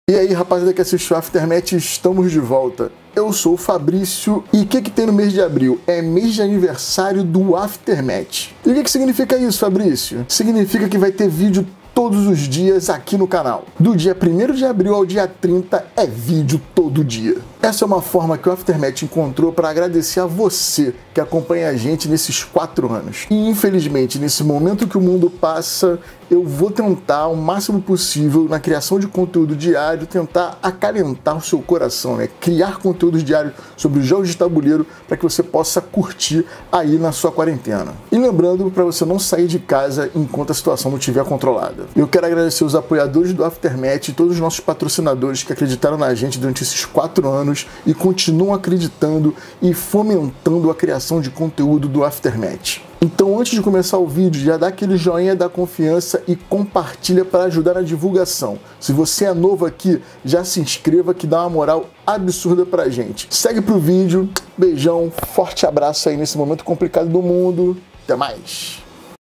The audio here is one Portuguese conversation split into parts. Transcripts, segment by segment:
E aí, rapaziada que assistiu Aftermath, estamos de volta. Eu sou o Fabrício e o que tem no mês de abril? É mês de aniversário do Aftermath. E o que significa isso, Fabrício? Significa que vai ter vídeo todos os dias aqui no canal. Do dia 1º de abril ao dia 30 é vídeo todo dia. Essa é uma forma que o Aftermath encontrou para agradecer a você que acompanha a gente nesses 4 anos. E infelizmente, nesse momento que o mundo passa, eu vou tentar o máximo possível na criação de conteúdo diário, tentar acalentar o seu coração, né? Criar conteúdos diários sobre os jogos de tabuleiro para que você possa curtir aí na sua quarentena. E lembrando, para você não sair de casa enquanto a situação não estiver controlada. Eu quero agradecer os apoiadores do Aftermath e todos os nossos patrocinadores que acreditaram na gente durante esses 4 anos e continuam acreditando e fomentando a criação de conteúdo do Aftermath. Então, antes de começar o vídeo, já dá aquele joinha da confiança e compartilha para ajudar na divulgação. Se você é novo aqui, já se inscreva que dá uma moral absurda pra gente. Segue pro vídeo, beijão, forte abraço aí nesse momento complicado do mundo. Até mais!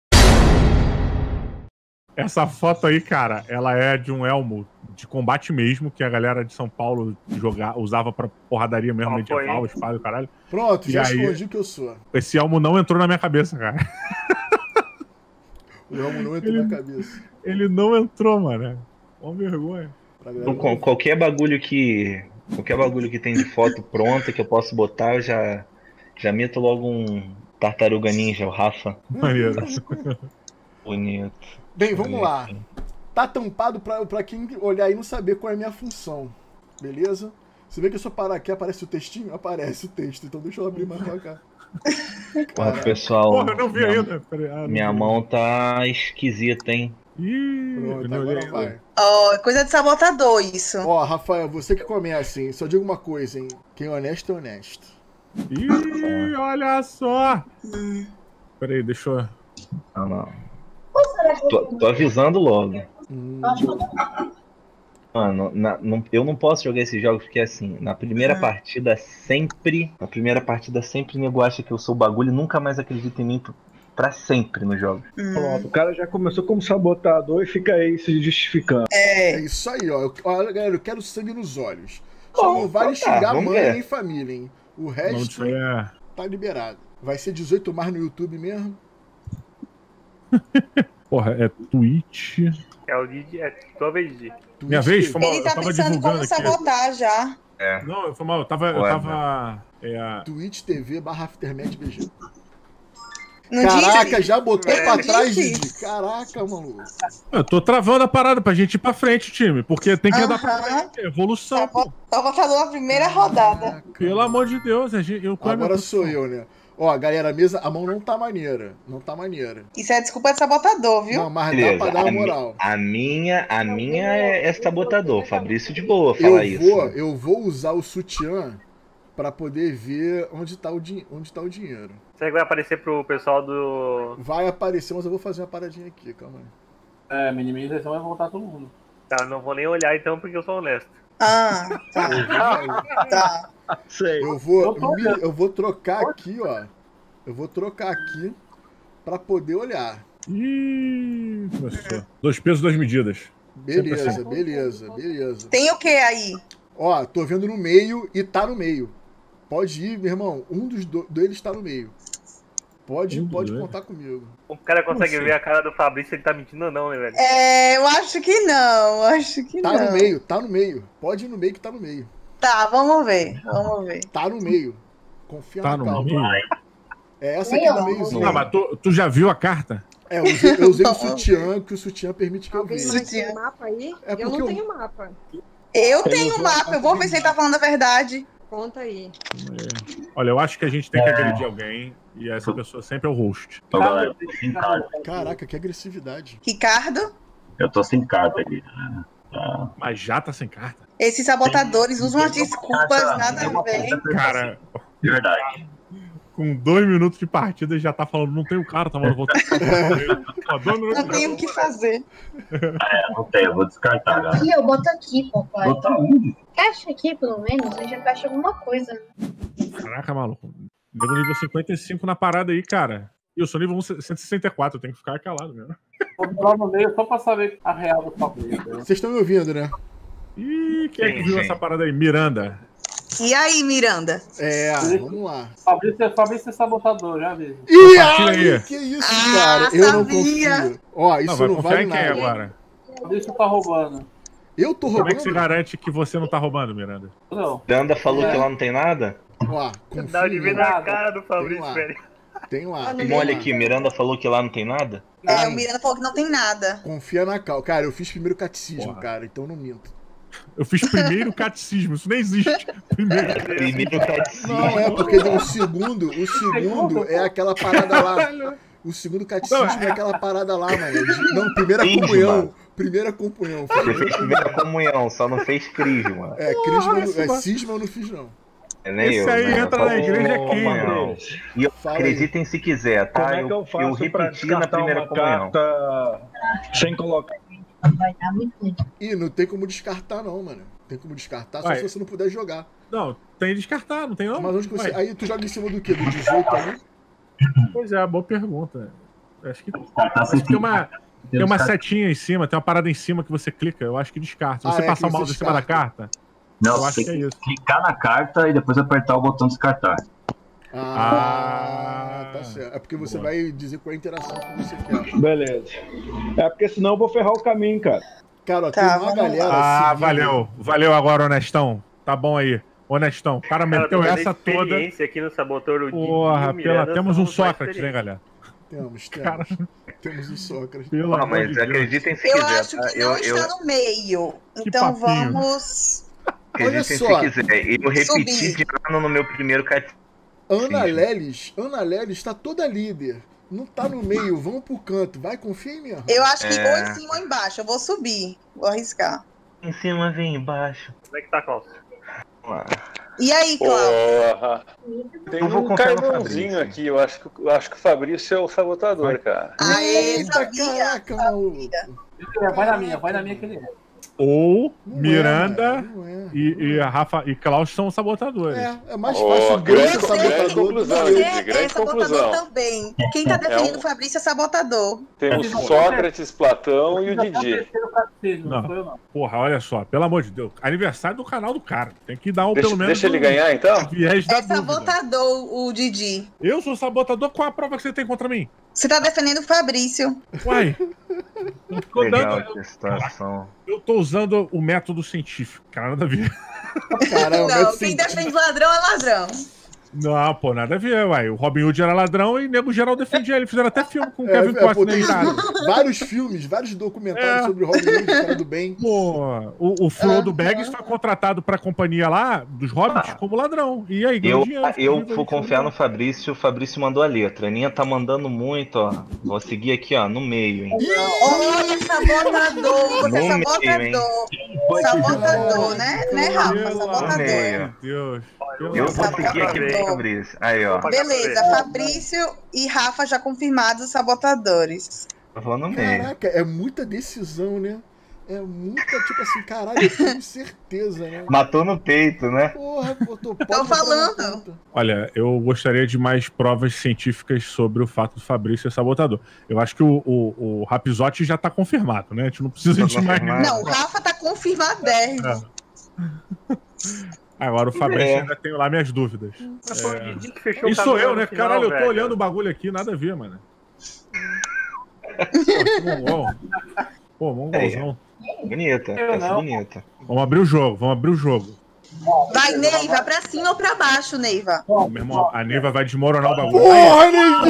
Essa foto aí, cara, ela é de um elmo de combate mesmo, que a galera de São Paulo usava pra porradaria mesmo, medieval, espada e caralho. Pronto, já escondi o que eu sou. Esse elmo não entrou na minha cabeça, cara. O elmo não entrou na cabeça. Ele não entrou, mano. Uma vergonha. Então, qualquer bagulho que tem de foto pronta que eu posso botar, eu já meto logo um Tartaruga Ninja, o Rafa. Maneiro. Bonito. Bem, vamos lá. Tá tampado pra quem olhar aí e não saber qual é a minha função. Beleza? Você vê que se eu parar aqui, aparece o textinho? Aparece o texto. Então deixa eu abrir mais pra cá. Porra, pessoal. Porra, eu não vi ainda. Minha mão tá esquisita, hein? Ih, pronto, agora vai. Ó, coisa de sabotador isso. Ó, Rafael, você que começa, hein? Só digo uma coisa, hein? Quem é honesto é honesto. Ih, olha só. Peraí, deixa eu... Não. Tô avisando logo. Mano, eu não posso jogar esses jogos porque assim, na primeira partida sempre o nego acha que eu sou o bagulho e nunca mais acredita em mim pra sempre nos jogos. Pronto, o cara já começou como sabotador e fica aí se justificando. É isso aí, ó. Olha, galera, eu quero sangue nos olhos. Só não vale xingar mãe nem família, hein? O resto tá liberado. Vai ser 18 mais no YouTube mesmo? Porra, é Twitch. É o Didi, é tua vez, Didi. Minha vez? Foi mal, Ele tá eu tava pensando divulgando como aqui. sabotar já. É. Não, foi mal, eu tava Twitch TV/Aftermath BG. Não Caraca, disse? já botou pra trás, disse. Didi. Caraca, maluco. Eu tô travando a parada pra gente ir pra frente, time. Porque tem que andar pra frente. Evolução. Sabotador na primeira rodada. Pelo amor de Deus. Agora sou eu, né? Ó, galera, a mão não tá maneira. Não tá maneira. Isso é desculpa de sabotador, viu? Não, mas Beleza, dá pra dar uma moral. A minha é sabotador. Fabrício de boa, fala isso. Eu vou usar o sutiã pra poder ver onde tá o dinheiro. Será que vai aparecer pro pessoal do... Vai aparecer, mas eu vou fazer uma paradinha aqui, calma aí. É, minimização vai voltar todo mundo. Tá, não vou nem olhar então porque eu sou honesto. Ah, tá. Sei. Eu vou trocar aqui, ó. Eu vou trocar aqui pra poder olhar. Ih, começou. 2 pesos, 2 medidas. Beleza. Tem o que aí? Ó, tô vendo no meio e tá no meio. Pode ir, meu irmão. Um deles tá no meio. Pode contar comigo. O cara consegue ver a cara do Fabrício se ele tá mentindo ou não, né, velho? É, eu acho que não. Tá no meio. Pode ir no meio que tá no meio. Tá, vamos ver. Tá no meio. Confia Tá na no calma. meio? É essa aqui no meiozinho. Ah, mas tu já viu a carta? É, eu usei o sutiã, que o sutiã permite que eu veja. Alguém mais tem mapa aí? Eu não tenho mapa. Eu tenho mapa, eu vou ver se ele tá falando a verdade. Conta aí. Olha, eu acho que a gente tem que agredir alguém e essa pessoa sempre é o host. Ô, galera, eu tô sem carta. Caraca, que agressividade. Ricardo? Eu tô sem carta aqui. Mas já tá sem carta? Esses sabotadores usam umas desculpas, nada a ver. Cara, Verdade. com 2 minutos de partida já tá falando, não tenho carta, mano, vou Não tenho o que fazer. Não tem, eu vou descartar, galera. Aqui, eu boto aqui, papai. Botar onde? Fecha aqui, pelo menos, a gente fecha alguma coisa. Caraca, maluco. Deu nível 55 na parada aí, cara. E eu sou nível 164, eu tenho que ficar calado mesmo. Vou entrar no meio só pra saber a real do Fabrício. Vocês estão me ouvindo, né? Ih, quem é que viu essa parada aí? Miranda. E aí, Miranda? Vamos lá. Fabrício é sabotador, já vi. Ih, aí. que isso, cara? Eu não confio. Ó, isso vai não confiar vale em quem nada. agora? Fabrício tá roubando. Eu tô Como roubando? é que você garante que você não tá roubando, Miranda? Não. Miranda falou que lá não tem nada? Ó, Dá de ver na cara do Tem Fabrício, lá. velho. Tem lá. Olha aqui, Miranda falou que lá não tem nada? O Miranda falou que não tem nada. Confia na cal. Cara, eu fiz primeiro catecismo, cara, então não minto. Eu fiz primeiro catecismo, isso nem existe. Primeiro catecismo. Não, porque o segundo é aquela parada lá. O segundo catecismo é aquela parada lá, mano. Não, primeira comunhão. Primeira comunhão. Você fez primeira comunhão, só não fez crisma. Cisma eu não fiz, não. Esse aí entra na igreja quem, bro? E acreditem se quiser, tá? Como é que eu faço pra repeti na descartar primeira uma comunhão. carta sem colocar? Vai dar muito ruim. Ih, não tem como descartar, não, mano. Tem como descartar só se você não puder jogar. Não, tem que descartar, não tem não? Mas onde que você. Aí tu joga em cima do quê? Do 18 ali? Pois é, boa pergunta. Acho que tem uma setinha em cima, tem uma parada em cima que você clica, eu acho que descarta. Se você passar o mouse em cima da carta, não, eu acho que é isso. Clicar na carta e depois apertar o botão descartar. Tá certo. É porque você vai dizer qual é a interação que você quer. Beleza. É porque senão eu vou ferrar o caminho, cara. Cara, tem uma galera valeu agora, Honestão. Tá bom aí. Honestão, o cara meteu essa toda. Aqui no Saboteur, porra, temos um Sócrates, né, galera? Temos um Sócrates. Não, mas acreditem se quiser. Eu acho que não está no meio. Então vamos... Acreditem se quiser. Eu repeti de ano no meu primeiro catecismo. Ana Lelis tá toda líder. Não tá no meio, vamos pro canto. Vai, confia em mim. Eu acho que ou em cima ou embaixo. Eu vou subir. Vou arriscar. Em cima, vem embaixo. Como é que tá, Cláudio? E aí, Cláudio? Tem um carvãozinho aqui. Eu acho que o Fabrício é o sabotador, cara. Aê, sabia. Caraca, maluco. Vai na minha que ele é. Ou Miranda e Rafa e Klaus são sabotadores. É mais fácil grande conclusão. É sabotador também. Quem tá defendendo o Fabrício é sabotador. Temos Sócrates, Platão e o Didi. Não. Porra, olha só, pelo amor de Deus. Aniversário do canal do cara. Tem que dar pelo menos. Deixa ele ganhar, então? É sabotador o Didi. Eu sou sabotador? Qual a prova que você tem contra mim? Você tá defendendo o Fabrício. Uai. Situação. Eu tô usando o método científico, cara, nada a ver. Não, quem defende ladrão é ladrão. Não, pô, nada a ver, uai. O Robin Hood era ladrão e nego geral defendia ele. Fizeram até filme com o Kevin Costner. Vários filmes, vários documentários sobre o Robin Hood, cara do bem. Pô, o Frodo Baggins foi contratado pra companhia lá, dos Hobbits, como ladrão. E aí, ganhou dinheiro. Eu vou confiar no Fabrício, o Fabrício mandou a letra. A Aninha tá mandando muito, ó. Vou seguir aqui, ó, no meio, hein. Olha, sabotador. Você é sabotador. Sabotador, né, Rafa? Sabotador. Meu Deus. Eu vou seguir aqui no Fabrício. Aí, ó. Beleza, Fabrício e Rafa já confirmados sabotadores. Eu vou no meio. Caraca, é muita decisão, né? É muita, tipo assim, caralho, eu tenho certeza, né? Matou no peito, né? Porra, tô falando. Olha, eu gostaria de mais provas científicas sobre o fato do Fabrício ser sabotador. Eu acho que o Rapizotti já tá confirmado, né? A gente não precisa de mais nenhum. Não, o Rafa tá confirmadérrimo. Agora o Fabrício ainda tem lá minhas dúvidas. Isso sou eu, né? Caralho, eu tô olhando o bagulho aqui, nada a ver, mano. Pô, mongolzão. Bonita, essa bonita. Vamos abrir o jogo, Vai, Neiva, pra cima ou pra baixo, Neiva? Meu irmão, a Neiva vai desmoronar o bagulho. Porra,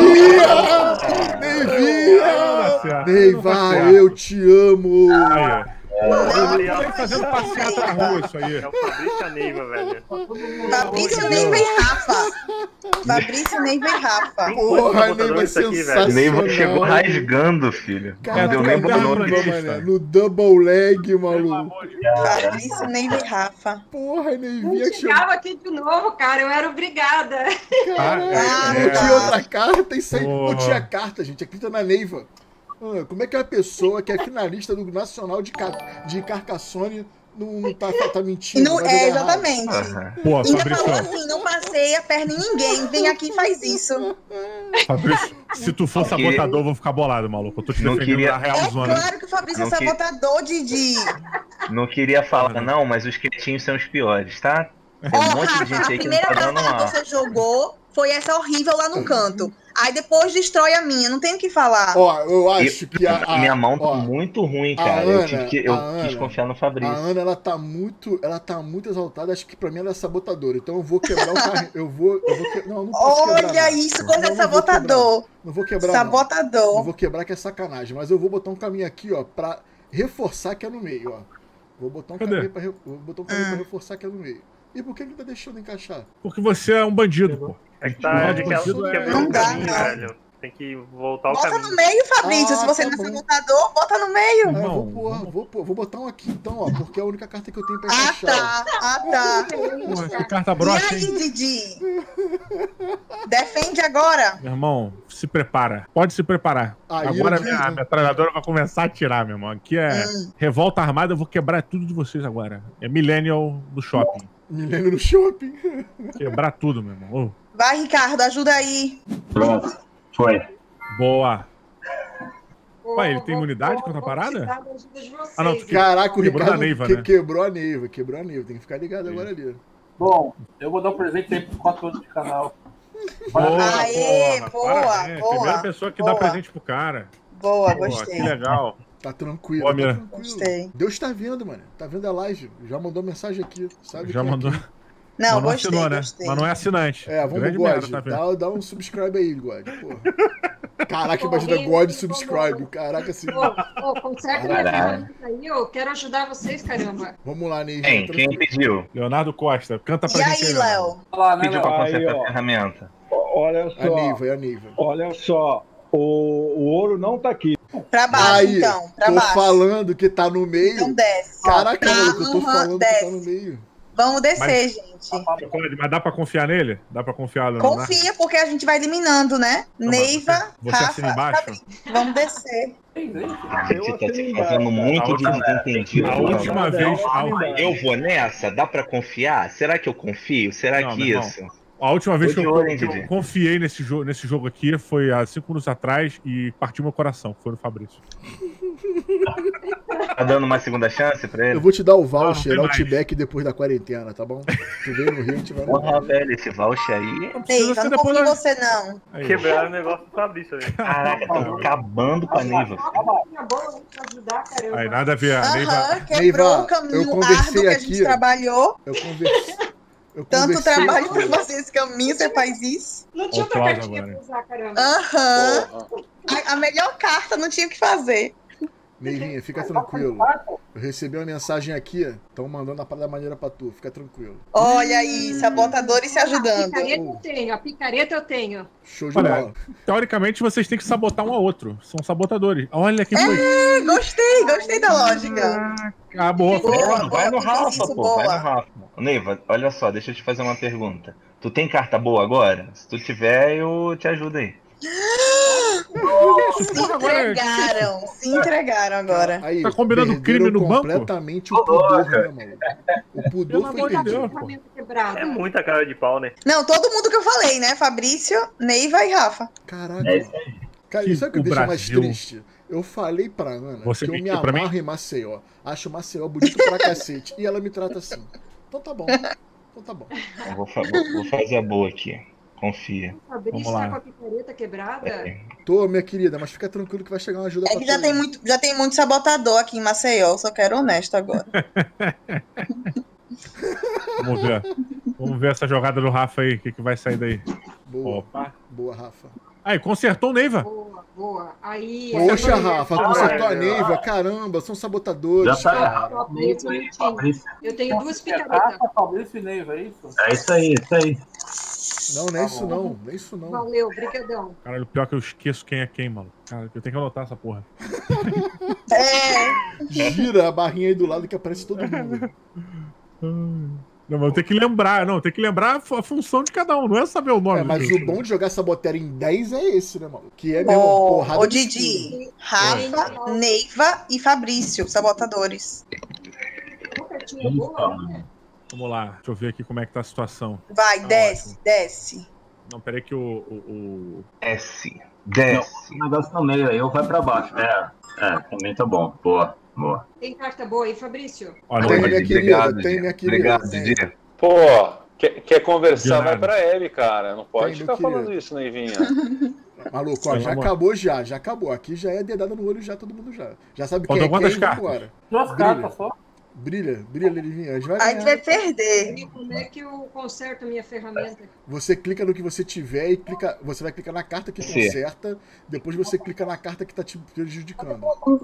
Neivinha! Neiva, eu te amo! Aí, ó. Fazendo passeata na rua, isso aí. É o Fabrício e a Neiva, velho. Fabrício, Neiva e Rafa. Fabrício, Neiva e Rafa. Porra, Neiva é sensacional. Neiva chegou rasgando, filho. Cara, deu nem no double leg, maluco. Fabrício, Neiva e Rafa. Porra, Neivinha chegou. Chegava aqui de novo, cara. Eu era obrigada. Não tinha outra carta e saiu. Não tinha carta, gente. Aqui tá na Neiva. Como é que uma pessoa que é finalista do Nacional de Carcassonne não tá mentindo? Não, exatamente. Pô, ainda Fabrício, falou assim, não passei a perna em ninguém. Vem aqui e faz isso. Fabrício, se tu for sabotador, eu vou ficar bolado, maluco. Eu tô te defendendo na real zona. É claro que o Fabrício é sabotador, Didi. Não queria falar não, mas os quietinhos são os piores, tá? Tem um monte de gente aí que não tá dando A primeira carta que você jogou foi essa horrível lá no canto. Aí depois destrói a minha, não tem o que falar. Ó, eu acho que minha mão tá muito ruim, cara. Eu quis confiar no Fabrício. A Ana, ela tá muito exaltada. Acho que pra mim ela é sabotadora. Então eu vou quebrar o carro. Não posso quebrar. Olha isso, quando é sabotador. Não vou quebrar. Sabotador. Não vou quebrar, que é sacanagem. Mas eu vou botar um caminho aqui, ó, pra reforçar que é no meio, ó. Vou botar um caminho pra reforçar que é no meio. E por que ele tá deixando encaixar? Porque você é um bandido, pô. É que tá quebrou o caminho, velho. Tem que voltar o caminho. Bota no meio, Fabrício. Se você não é sabotador, bota no meio. Vou botar um aqui então, ó. Porque é a única carta que eu tenho pra encaixar. Tá. Porra, que carta broxa, E aí, hein? Didi? Defende agora. Meu irmão, se prepara. Pode se preparar. Agora a metralhadora vai começar a atirar, meu irmão. Aqui é revolta armada, eu vou quebrar tudo de vocês agora. É Millennial do shopping. Milênio no shopping. Quebrar tudo, meu irmão. Vai, Ricardo, ajuda aí. Pronto, foi. Boa. Pai, ele tem imunidade contra a parada? Ah, não, caraca, o Ricardo quebrou a Neiva. Tem que ficar ligado agora ali. Bom, eu vou dar um presente aí por 4 anos de canal. Boa. Primeira pessoa que dá presente pro cara. Boa, gostei. Que legal. Tá tranquilo, Boa, tranquilo. Gostei. Deus tá vendo, mano. Tá vendo a live. Já mandou mensagem aqui. Sabe Já mandou. Aqui. Não, mas gostei, assinou, né? gostei. Mas não é assinante. Vamos, God. Dá um subscribe aí, God. Porra. Caraca, imagina God subscribe. Caraca, assim. Consegue me ajudar aí? Eu quero ajudar vocês, caramba. Vamos lá, Ney. Quem pediu? Leonardo Costa. Canta pra gente. E aí, Léo? Pediu pra consertar a ferramenta. Olha só. A Neiva. Olha só. O ouro não tá aqui. Pra baixo, então. Pra baixo. Tô falando que tá no meio. Então desce. Caraca, maluco, eu tô falando que tá no meio. Vamos descer, gente. Mas dá pra confiar nele? Dá pra confiar, Leonardo? Confia, porque a gente vai eliminando, né? Neiva, você assina embaixo? Vamos descer. A gente tá se fazendo muito de desentendido. A última vez... Eu vou nessa? Dá pra confiar? Será que eu confio? Será que isso? A última vez que eu confiei nesse jogo aqui foi há 5 minutos atrás e partiu meu coração. Foi no Fabrício. Tá dando uma segunda chance pra ele? Eu vou te dar o voucher, Outback depois da quarentena, tá bom? Tu veio no Rio, a gente vai no Porra, velho, esse voucher aí... Neiva, não confio em você, não. Quebraram o negócio do Fabrício, velho. Caraca, tô acabando com a Neiva. Aí, nada a ver. A Neiva... Quebrou o caminho árduo que a gente trabalhou. Tanto trabalho pra fazer esse caminho, você faz isso? Não tinha outra cartinha pra usar, caramba. A melhor carta não tinha o que fazer. Neivinha, fica tranquilo. Eu recebi uma mensagem aqui, estão mandando a parada maneira pra tu, fica tranquilo. Olha aí, sabotadores se ajudando. A picareta eu tenho. Show de bola. Teoricamente, vocês têm que sabotar um ao outro. São sabotadores. Olha quem foi. Gostei da lógica. Acabou. Vai no Rafa, pô. Vai no Rafa. Neiva, olha só, deixa eu te fazer uma pergunta. Tu tem carta boa agora? Se tu tiver, eu te ajudo aí. Se entregaram agora. Aí, tá combinando crime no banco? Completamente o pudor, né, maluco? O pudor foi perdido. É muita cara de pau, né? Não, todo mundo que eu falei, né? Fabrício, Neiva e Rafa. Caraca. Cara, isso é o que deixa mais triste. Eu falei pra Ana que eu me amarro em Maceió. Acho Maceió bonito pra cacete. E ela me trata assim. Então tá bom. Eu vou fazer a boa aqui. Confia. Vamos lá. Tá com a picareta quebrada? Tô, minha querida, mas fica tranquilo que vai chegar uma ajuda pra tu. Já tem muito sabotador aqui em Maceió, só quero honesto agora. Vamos ver essa jogada do Rafa aí, o que vai sair daí. Boa, Rafa. Aí, consertou o Neiva. Boa. Aí, poxa, Rafa, consertou a Neiva. Caramba, são sabotadores. Já tá. Eu tenho 2 picaretas. Fabrício e Neiva, é isso? É isso aí. Não é isso não. Não é isso não. Valeu, brigadão. Cara, o pior é que eu esqueço quem é quem, mano. Cara, eu tenho que anotar essa porra. Gira a barrinha aí do lado que aparece todo mundo. Não, mas eu tenho que lembrar. Não, tem que lembrar a função de cada um, não é saber o nome. Mas o bom de jogar Saboteur em 10 é esse, né, mano? Que é mesmo porrada. O Didi, Rafa, Neiva e Fabrício, sabotadores. Vamos lá, deixa eu ver aqui como é que tá a situação. Vai, desce. Não, peraí que Desce. Não, o negócio no meio aí, ou vai pra baixo. Também tá bom. Boa. Boa. Tem carta boa aí, Fabrício? Tem, minha querida, tem, minha querida. Obrigado, Didi. Pô, quer conversar, vai pra L, cara. Não pode ficar falando isso, Neivinha. Maluco, ó, já acabou já acabou. Aqui já é dedada no olho já, todo mundo já. Já sabe quem é quem e vambora. 2 cartas só. Brilha, Neivinha. A gente vai perder. Como é que eu conserto a minha ferramenta? Você clica no que você tiver e clica. Você vai clicar na carta que conserta, depois você clica na carta que tá te prejudicando.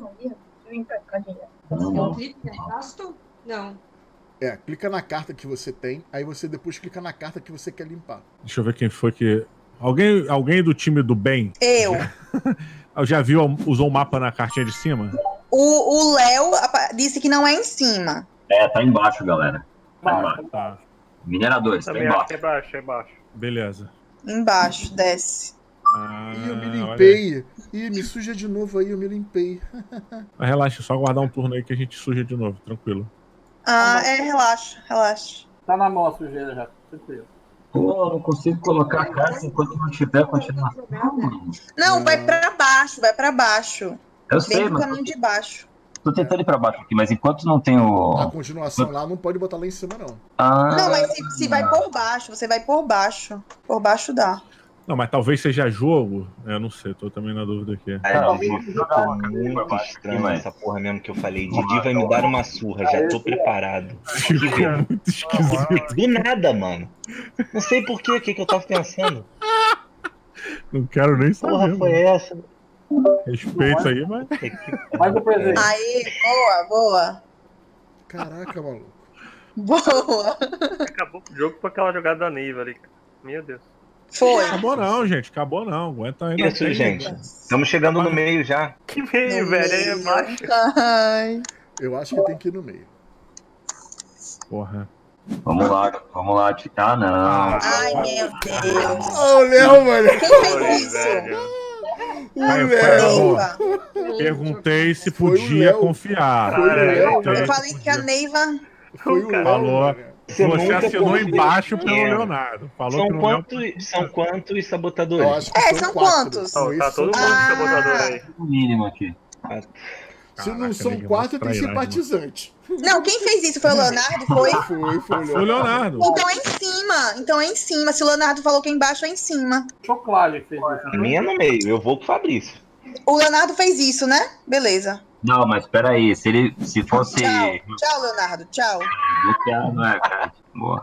Eu clico e gasto? Não. Clica na carta que você tem, aí você depois clica na carta que você quer limpar. Deixa eu ver quem foi que... Alguém do time do bem? Eu. Já viu, usou o mapa na cartinha de cima? O Léo disse que não é em cima. Tá embaixo, galera. Tá embaixo. Tá. Mineradores, tá embaixo. É baixo. Beleza. Embaixo, desce. Ih, eu me limpei. Ih, me suja de novo aí, eu me limpei. Mas relaxa, só aguardar um turno aí que a gente suja de novo, tranquilo. Relaxa. Tá na mão a sujeira já, tranquilo. Pô, eu não consigo colocar a carta enquanto não tiver continuação. Não, vai pra baixo. Eu sei, mas... caminho de baixo. Tô tentando ir pra baixo aqui, mas enquanto não tem o... A continuação lá não pode botar lá em cima, não. Não, mas se vai por baixo, você vai por baixo. Por baixo dá. Não, mas talvez seja jogo. Eu não sei, tô também na dúvida aqui. Muito estranho essa porra mesmo que eu falei. Didi vai me dar uma surra, já tô preparado. Ficou muito esquisito. Do nada, mano. Não sei por quê, o que eu tava pensando. Não quero nem saber. Porra, foi essa? Respeito aí, mas... Mais um presente. Aí, boa. Caraca, maluco. Boa. Acabou o jogo com aquela jogada da Neiva ali. Meu Deus. Foi. Acabou não, gente. Acabou não. Aguenta ainda. Isso, gente. Estamos chegando no meio já. Que meio, velho? Aí é baixo. Ai. Eu acho que tem que ir no meio. Porra. Vamos lá. Ah, não. Ai, meu Deus. Ô, Léo, mano. Quem fez isso? Perguntei se podia confiar. Eu falei que a Neiva... Foi o Léo. Falou. Você assinou embaixo pelo Leonardo. Falou São quantos sabotadores? São quantos? Tá todo mundo de sabotador aí. O mínimo aqui. Se não são 4, tem simpatizante. Não, quem fez isso foi o Leonardo? Foi o Leonardo. Então é em cima. Se o Leonardo falou que é embaixo, é em cima. Chocolate fez isso. A minha é no meio, eu vou com o Fabrício. O Leonardo fez isso, né? Beleza. Não, mas peraí, se fosse... Tchau, Leonardo, tchau. Não é, cara. Boa.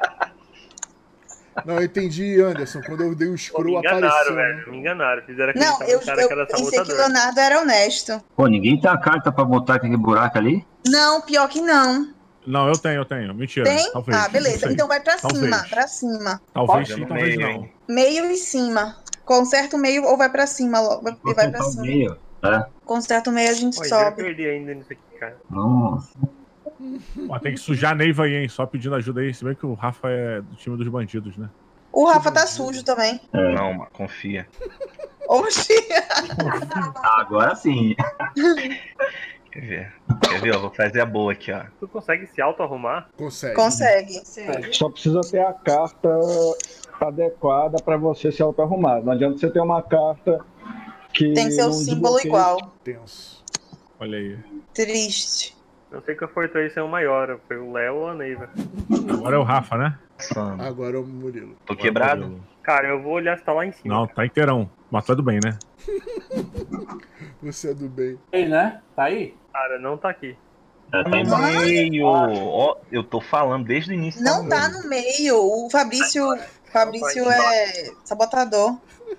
Não, eu entendi, Anderson. Quando eu dei o scroll, apareceu. Velho, me enganaram. Fizeram aquele Não, eu pensei que o Leonardo era honesto. Pô, ninguém tem a carta pra botar aquele buraco ali? Não, pior que não. Não, eu tenho. Mentira. Tem? Talvez, beleza. Então vai pra cima. Talvez sim, talvez não. Meio e cima. Conserta o meio ou vai pra cima logo. E vai pra cima. Meio, tá? Conserta o meio, a gente sobe. Eu perdi ainda nisso aqui, cara. Nossa. Ó, tem que sujar a Neiva aí, hein? Só pedindo ajuda aí. Se bem que o Rafa é do time dos bandidos, né? O Rafa tá sujo também. Não, mas confia. Oxi. Agora sim. Quer ver? Eu vou fazer a boa aqui, ó. Tu consegue se auto-arrumar? Consegue. Só precisa ter a carta adequada pra você se auto-arrumar. Não adianta você ter uma carta que... Tem seu símbolo igual. Tenso. Olha aí. Triste. Não sei qual foi o maior. Foi o Léo ou a Neiva? Agora é o Rafa, né? Agora é o Murilo. Tô quebrado? Cara, eu vou olhar se tá lá em cima. Não, tá inteirão. Mas tudo bem, né? Você é do bem. Aí, né? Tá aí? Cara, não tá aqui. Tá embaixo. Meio. Ó, eu tô falando desde o início. Não tá no meio. O Fabrício é sabotador.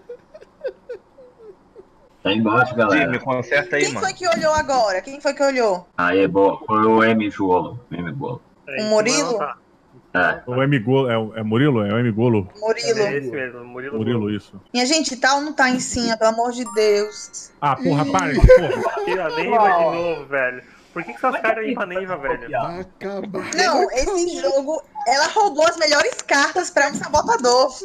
Tá embaixo, galera. Me conserta aí, Quem mano. foi que olhou agora? Quem foi que olhou? Aí é bom. Foi o M-Golo. O Murilo? O M-Golo. É Murilo? É o M-Golo? Murilo. É esse mesmo, Murilo, isso. Minha gente, tal não tá em cima, pelo amor de Deus. Ah, porra, para. Porra. Tira a Neiva de novo, velho. Por que essas caras aí pra Neiva, velho? Vai acabar. Não, esse jogo, ela roubou as melhores cartas pra um sabotador.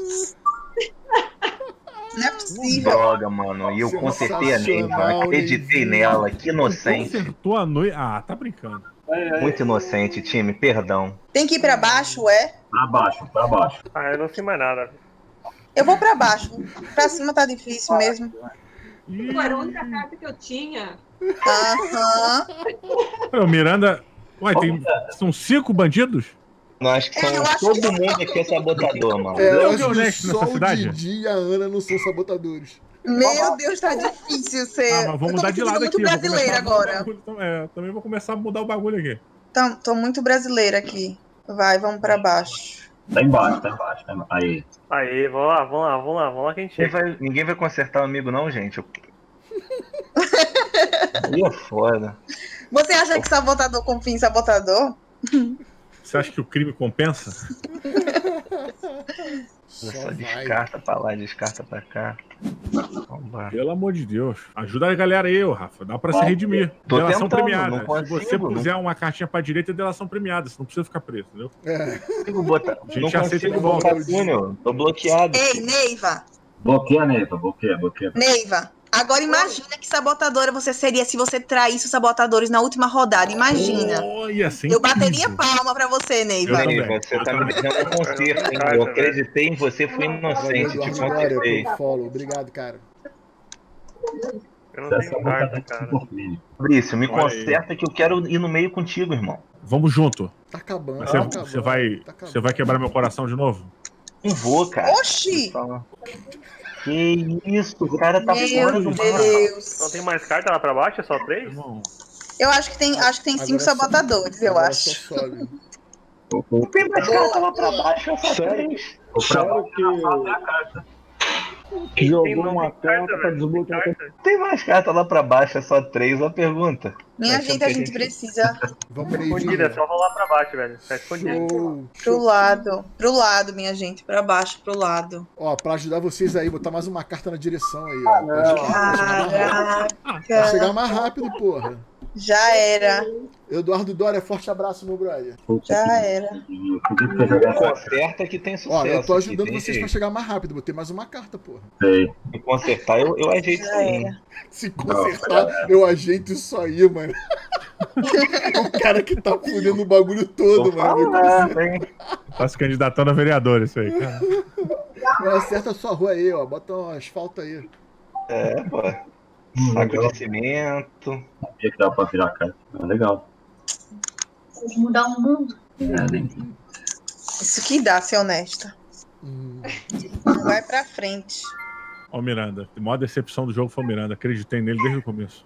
Não é possível. Droga, mano. E eu consertei a Neiva. Acreditei nela. Que inocente. Consertou a noite. Ah, tá brincando. Muito inocente, time. Perdão. Tem que ir pra baixo, é? Pra baixo. Ah, eu não sei mais nada. Eu vou pra baixo. Pra cima tá difícil mesmo. Pô, era a única carta que eu tinha. Aham. O Miranda... Ué, são 5 bandidos? Não, acho que todo mundo aqui é sabotador, mano. Eu acho que só o Didi e a Ana não são sabotadores. Meu Deus, tá difícil ser. Mas vamos mudar de lado aqui. Muito brasileira agora. Também vou começar a mudar o bagulho aqui. Tô muito brasileira aqui. Vai, vamos pra baixo. Tá embaixo. Aí. Aí, vamos lá que a gente... Ninguém vai consertar o amigo não, gente. Aí é foda. Você acha que sabotador confia em sabotador? Você acha que o crime compensa? Só descarta pra lá, descarta pra cá. Vambora. Pelo amor de Deus. Ajuda a galera aí, Rafa. Dá pra se redimir. Tô delação tentando, premiada. não consigo, Se você puser uma cartinha pra direita, é delação premiada. Você não precisa ficar preso, entendeu? Consigo botar. A gente Não aceita consigo de volta. botar túnel. Tô bloqueado. Ei, Neiva. Bloqueia, Neiva. Bloqueia. Neiva. Agora imagina que sabotadora você seria se você traísse os sabotadores na última rodada. Imagina. Eu bateria palma pra você, Neiva. Neiva, você tá me deixando um conserto, hein? Eu acreditei em você, fui inocente, te consertei. Obrigado, cara. Eu não tenho carta, cara. Fabrício, me conserta que eu quero ir no meio contigo, irmão. Vamos junto. Tá acabando. Você vai quebrar meu coração de novo? Não vou, cara. Oxi! Que isso, o cara tá fora do Deus. Não tem mais carta lá pra baixo? É só 3? Eu acho que tem 5 sabotadores, eu acho. Não tem mais carta lá pra baixo, é só 3. Sério que jogou uma carta pra desbloquear. Tem mais carta lá pra baixo, é só 3, uma pergunta. Minha gente, a gente precisa. Vamos escondido, é só rolar pra baixo, velho. Tá escondido. Pro lado, minha gente. Pra baixo, pro lado. Ó, pra ajudar vocês aí, botar mais uma carta na direção aí, ó. Pra chegar mais rápido, porra. Já era. Eduardo Dória, forte abraço, meu brother. Já era. Conserta que tem sucesso. Ó, eu tô ajudando vocês pra chegar mais rápido. Botei mais uma carta, porra. Se consertar, eu ajeito isso aí. Se consertar, eu ajeito isso aí, mano. O cara que tá fudendo o bagulho todo, mano. Tá se candidatando a vereador, isso aí, cara. Não, acerta a sua rua aí, ó. Bota um asfalto aí. É, pô. Saco de cimento. Sabia que dava pra virar carta. Legal. Vamos mudar o mundo. Isso que dá, ser honesta. Vai pra frente. Ó, Miranda. A maior decepção do jogo foi o Miranda. Acreditei nele desde o começo.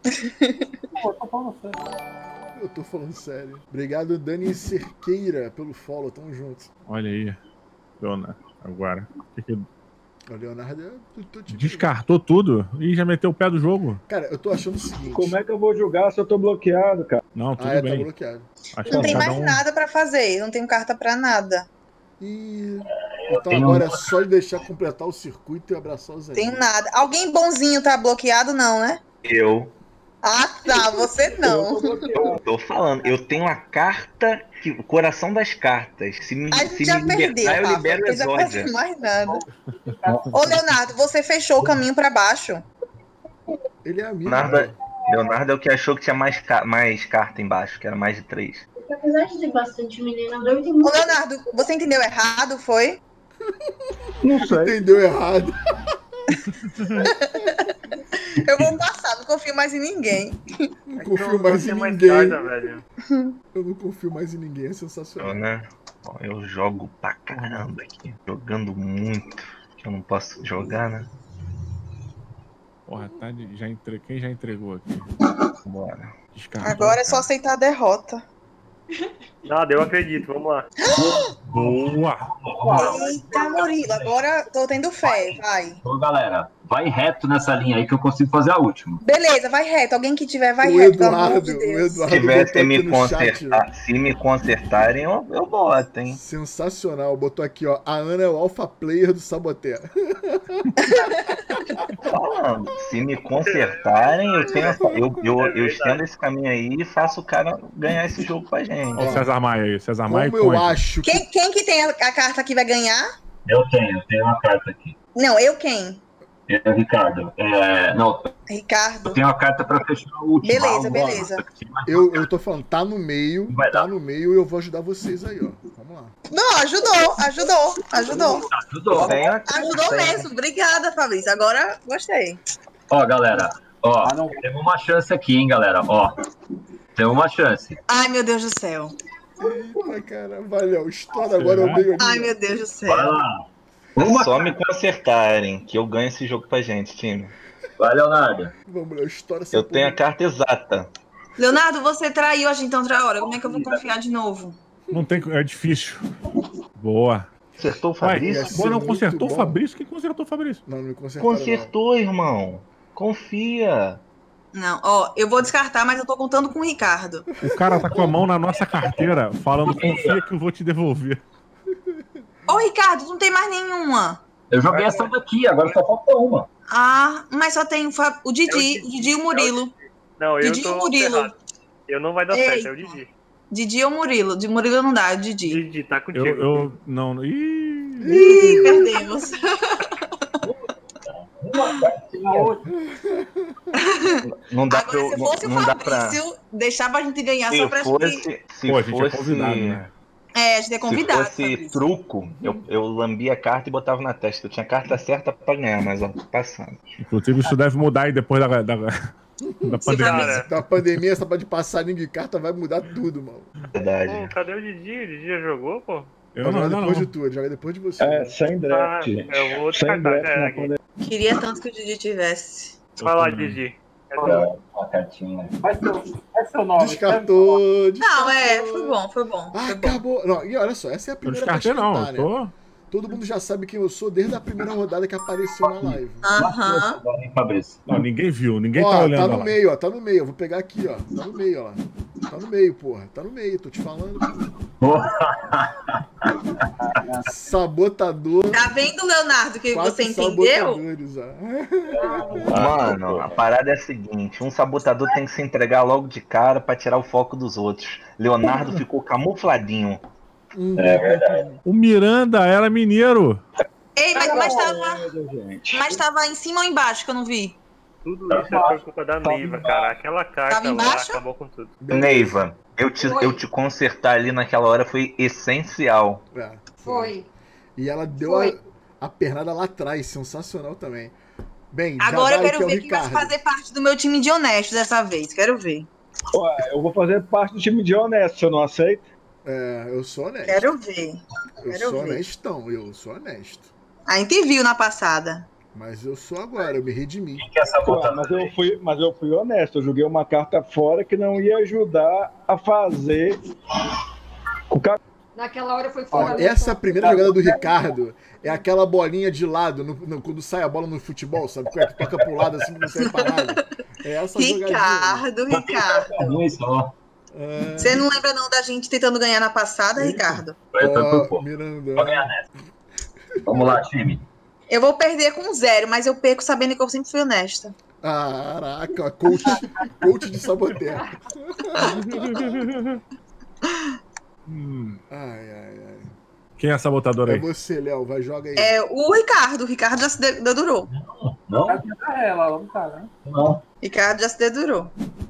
Eu tô falando sério. Obrigado, Dani Cerqueira, pelo follow. Tamo junto. Olha aí. Leonardo. Agora. O Leonardo descartou tudo e já meteu o pé do jogo. Cara, eu tô achando o seguinte. Como é que eu vou jogar se eu tô bloqueado, cara? Não, tudo bem. Tá bloqueado. Não tem mais nada pra fazer. Não tenho carta pra nada. Então agora é só deixar completar o circuito e abraçar os amigos. Tem nada. Alguém bonzinho tá bloqueado, não, né? Eu. Ah, tá. Você não. Eu tô falando. Eu tenho a carta, o coração das cartas. Se me libertar, eu libero o Exódia. Não mais nada. Ô, Leonardo, você fechou o caminho pra baixo. Ele é amigo. Leonardo é o que achou que tinha mais carta embaixo, que era mais de 3. Apesar de ter bastante menina doida, tem muito... Ô, Leonardo, você entendeu errado, foi? Não sei. Entendeu errado. Eu vou passar, não confio mais em ninguém. Não confio mais em ninguém. Eu não confio mais em ninguém, é sensacional. Eu jogo pra caramba aqui. Jogando muito. Que eu não posso jogar, né? Porra, tá quem já entregou aqui? Bora. Agora é só aceitar a derrota. Nada, eu acredito, vamos lá. Boa! Eita, Murilo, agora tô tendo fé, vai. Então, galera, vai reto nessa linha aí que eu consigo fazer a última. Beleza, vai reto. Alguém que tiver, vai reto, pelo amor de Deus. Se tivesse se me consertarem, eu boto, hein? Sensacional. Botou aqui, ó. A Ana é o alpha player do Saboteur. Falando, se me consertarem, eu estendo esse caminho aí e faço o cara ganhar esse jogo com a gente. Olha o César Maia aí. César Maia. Como eu acho que... Quem que tem a carta que vai ganhar? Eu tenho uma carta aqui. Não, eu quem? É o Ricardo. Não. Ricardo. Eu tenho uma carta pra fechar o último. Beleza. Eu tô falando, tá no meio e eu vou ajudar vocês aí, ó. Vamos lá. Não, ajudou. Ajudou Tem mesmo. Obrigada, Fabrício. Agora gostei. Ó, galera, ó, temos uma chance aqui, hein, galera, ó. Temos uma chance. Ai, meu Deus do céu. Eita, cara, valeu. Estoura agora o meio ali. Ai, meu Deus do céu. Vai lá. Só me consertarem, que eu ganho esse jogo pra gente, time. Vai, Leonardo. Vamos lá, estoura essa Eu tenho a carta exata. Leonardo, você traiu a gente outra hora. Como é que eu vou confiar de novo? Não tem... É difícil. Boa. Consertou o Fabrício? Boa, não consertou o Fabrício? Quem consertou o Fabrício? Não, não consertou. Consertou, irmão. Confia. Não, ó, eu vou descartar, mas eu tô contando com o Ricardo. O cara tá com a mão na nossa carteira, falando, confia que eu vou te devolver. Ô, Ricardo, não tem mais nenhuma. Eu joguei essa daqui, agora só falta uma. Ah, mas só tem o Didi e o Murilo. Não, eu Didi tô e o Murilo. errado. Eu não vai dar certo, é o Didi. Didi ou Murilo? De Murilo não dá, é o Didi. Didi, tá contigo. Eu não... Ih, perdemos. Não dá agora, se fosse não o dá Fabrício, pra... deixava a gente ganhar se só pra fosse, se Pô, a gente fosse... é convidado, né? É, a gente é convidado. Se fosse truco, eu lambia a carta e botava na testa. Eu tinha a carta certa pra ganhar, mas ó, passando. Inclusive, isso deve mudar aí depois da pandemia. Da pandemia, essa parte de passarinho de carta vai mudar tudo, mano. Verdade. Pô, cadê o Didi? O Didi já jogou, pô? Eu não, depois de tu, ele joga depois de você. É, sem draft. Eu vou Sem descartar, draft na pandemia. Queria tanto que o Didi tivesse. Vai lá, Didi. Uma cartinha. Vai ser o nome. Descartou. Não, foi bom, foi bom. Ah, Foi bom. acabou. Não, e olha só, essa é a Eu primeira pra descartei não, esquentar, eu tô... né? Todo mundo já sabe quem eu sou desde a primeira rodada que apareceu na live. Aham. Fabrício. Não, ninguém viu, ninguém Ó, tá olhando tá no lá. meio, ó, tá no meio. Eu vou pegar aqui, ó. Tá no meio, ó. Tá no meio, porra. Tá no meio, tô te falando. Sabotador. Tá vendo, Leonardo, que 4 você entendeu? sabotadores, ó. Mano, a parada é a seguinte: um sabotador tem que se entregar logo de cara pra tirar o foco dos outros. Leonardo ficou camufladinho. É verdade. O Miranda era mineiro. Ei, mas tava em cima ou embaixo que eu não vi? Tudo isso é por culpa da Neiva, cara. Aquela carta Tava lá embaixo? acabou com tudo. Neiva, eu te consertar ali naquela hora foi essencial. É, Foi. E ela deu a pernada lá atrás, sensacional também. Bem, Agora eu já vai quero que é o ver quem vai Ricardo. fazer parte do meu time de honestos dessa vez. Quero ver. Ué, eu vou fazer parte do time de honesto, você não aceita? É, eu sou honesto. Quero ver. Eu Quero sou ver. honestão, eu sou honesto. A gente viu na passada. Mas eu sou agora, eu me redimi. Quem quer sabotar? Mas eu fui honesto, eu joguei uma carta fora que não ia ajudar a fazer o cara. Naquela hora foi Ó, fora. essa primeira jogada do Ricardo é aquela bolinha de lado, quando sai a bola no futebol, sabe? Que toca pro lado assim que não serve pra nada. É essa Ricardo. Ricardo. Você não lembra não da gente tentando ganhar na passada, Ricardo? Miranda. Vou ganhar nessa. Vamos lá, time. Eu vou perder com 0, mas eu perco sabendo que eu sempre fui honesta. Caraca, coach de saboteiro. Ai. Quem é a sabotadora aí? É você, Léo, vai, joga aí. É o Ricardo. O Ricardo já se dedurou. Não? Ela, vamos cá, né? Não. Ricardo já se dedurou.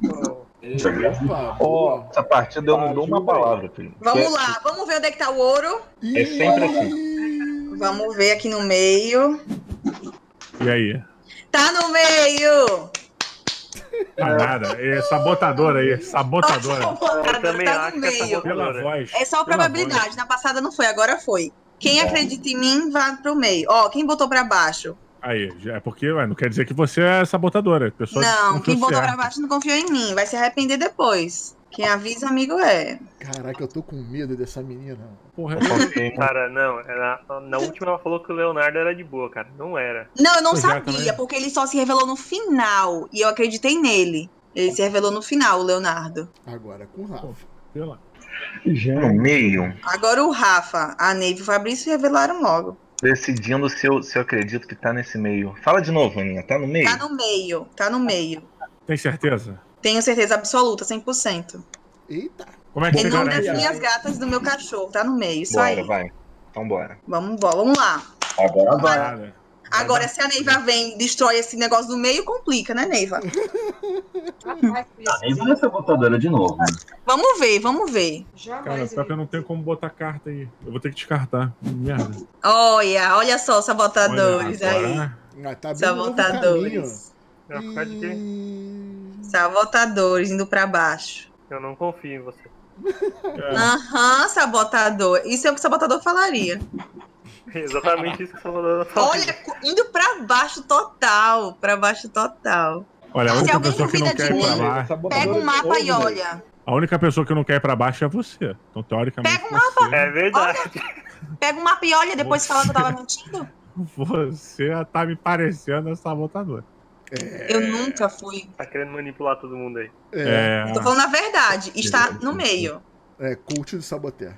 Opa, essa partida eu não dou uma palavra, filho. Vamos lá, vamos ver onde é que tá o ouro. É sempre assim. Vamos ver aqui no meio. E aí? Tá no meio! Tá nada. É sabotadora aí. Sabotadora. Eu também tá acho no que é meio. sabotadora. Pela voz. É só pela probabilidade. voz. Na passada não foi, agora foi. Quem acredita em mim, vai pro meio. Ó, quem botou pra baixo? Aí, é porque não quer dizer que você é sabotadora. A pessoa Não, quem botou certo. pra baixo não confiou em mim. Vai se arrepender depois. Quem avisa, amigo é. Caraca, eu tô com medo dessa menina. Porra, Cara, não. Na última ela falou que o Leonardo era de boa, cara. Não era. Não, eu não Pois é, sabia, também. porque ele só se revelou no final. E eu acreditei nele. Ele se revelou no final, o Leonardo. Agora com o Rafa. sei lá. No meio, Agora o Rafa, a Neiva e o Fabrício revelaram logo. decidindo se eu acredito que tá nesse meio. Fala de novo, Aninha. Tá no meio? Tá no meio, tá no meio. Tem certeza? Tenho certeza absoluta, 100%. Eita. Como é que Em você nome das garante? minhas gatas e do meu cachorro, tá no meio, isso Bora, aí. vai. Então bora. Vamos lá. Agora vai. Agora, se a Neiva vem e destrói esse negócio do meio, complica, né, Neiva? A Neiva é sabotadora de novo. Né? Vamos ver. Cara, só que eu não tenho como botar carta aí. Eu vou ter que descartar. Merda. Olha só, sabotadores Olha, aí. agora- Ah, tá abrindo um novo Sabotadores. caminho. De quê? Sabotadores indo pra baixo. Eu não confio em você. Aham, sabotador. Isso é o que o sabotador falaria. Exatamente isso que o sabotador falaria. Olha, indo pra baixo total. Pra baixo total. Olha, a Se única alguém pessoa que não duvida quer de ir pra mim, baixo. pega um mapa e olha. A única pessoa que não quer ir pra baixo é você. Então, teoricamente. Pega um mapa. É verdade. Pega um mapa e olha, depois fala que eu tava mentindo. Você tá me parecendo sabotador. Eu nunca fui. Tá querendo manipular todo mundo aí. Tô falando a verdade. Está no meio. Cult do Saboteur.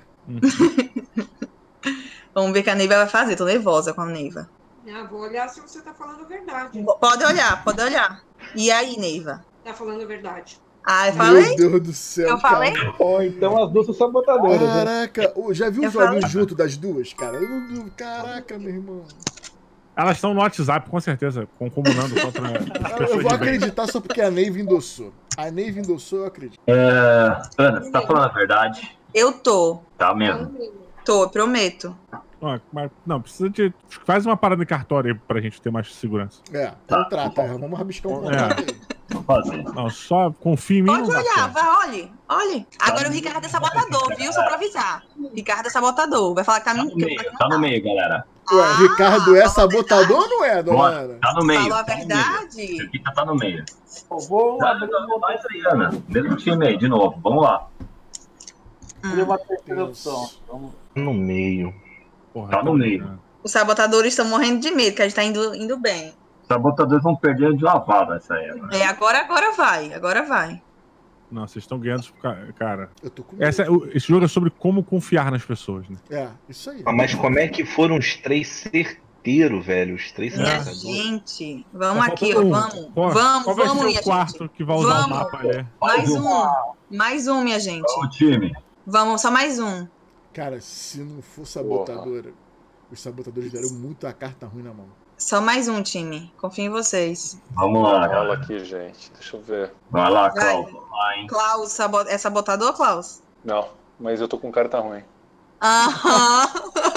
Vamos ver o que a Neiva vai fazer. Tô nervosa com a Neiva. Vou olhar se você tá falando a verdade. Pode olhar, pode olhar. E aí, Neiva? Tá falando a verdade. Ah, eu falei? Meu Deus do céu. Eu falei? Ou então as duas são sabotadoras. Caraca, já viu os olhinhos junto das duas, cara? Caraca, meu irmão. Elas estão no WhatsApp, com certeza, comunando contra as pessoas. Eu vou acreditar só porque a Neiva endossou. A Neiva endossou, eu acredito. Ana, você tá falando a verdade? Eu tô. Tá mesmo. Tô, eu prometo. Não, precisa de... Faz uma parada em cartório aí pra gente ter mais segurança. Contrata. Vamos rabiscar um contrato aí. Vou fazer. Não, só confia em mim. Pode olhar, vai, olhe. Agora o Ricardo é sabotador, viu? Só pra avisar. Ricardo é sabotador. Vai falar que tá no meio. Tá no meio, galera. Ué, Ricardo é sabotador ou não é, dona Ana? Tá no meio. Falou a verdade? Ricardo tá no meio. Vou mais aí, Ana. Mesmo time aí, de novo. Vamos lá. Uma terceira opção. No meio. Porra, tá no meio. Os sabotadores estão morrendo de medo, que a gente tá indo bem. Os sabotadores vão perder de lavada essa aí. Agora vai. Não, vocês estão ganhando, cara. Eu tô com esse jogo é sobre como confiar nas pessoas, né? Isso aí. Mas como é que foram os três certeiros, velho? Os três sabotadores. Gente, vamos aqui, vamos. Qual vai ser o quarto que vai usar o mapa ali? Mais um, minha gente. Vamos, time. Vamos, só mais um. Cara, se não for sabotadora, os sabotadores deram muito a carta ruim na mão. Só mais um, time. Confio em vocês. Vamos lá, galera. Aqui, gente. Deixa eu ver. Vai lá, Klaus. Klaus, é sabotador, Klaus? Não, mas eu tô com carta ruim. Aham.